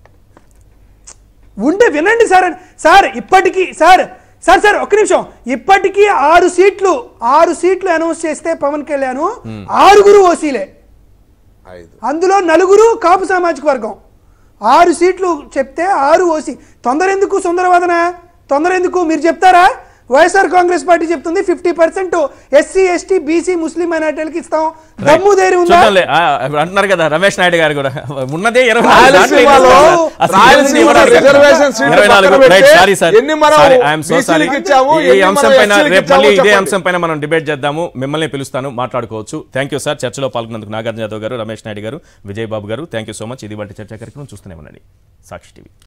ఉండే వినండి సార్ ఇప్పటికీ సార్ ఒక్క నిమిషం, ఇప్పటికీ 6 సీట్లు అనౌన్స్ చేస్తే పవన్ కళ్యాణ్ 6 ఓసీలే, అందులో 4 కాపు సామాజిక వర్గం. 6 సీట్లు చెప్తే 6 ఓసీ. తొందర ఎందుకు మీరు చెప్తారా? వైఎస్ఆర్ కాంగ్రెస్ పార్టీ చెప్తుంది 50% ఎస్సీ ఎస్టీ బీసీ ముస్లిం మైనారిటీలకు ఇస్తాం. దమ్ము ధైర్యం ఉందా అంటున్నారు కదా రమేష్ నాయుడు గారు కూడా. ఉన్నదే ఇదే అంశం పైన మనం డిబేట్ చేద్దాము. మిమ్మల్ని పిలుస్తాను, మాట్లాడుకోవచ్చు. Thank you sir. చర్చలో పాల్గొన్నందుకు నాగార్జున యాదవ్ గారు, రమేష్ నాయుడు గారు, విజయ్ బాబు గారు, థ్యాంక్ యూ సో మచ్. ఇది వంటి చర్చా కార్యక్రమం చూస్తూనే ఉండండి సాక్షి టీవీ.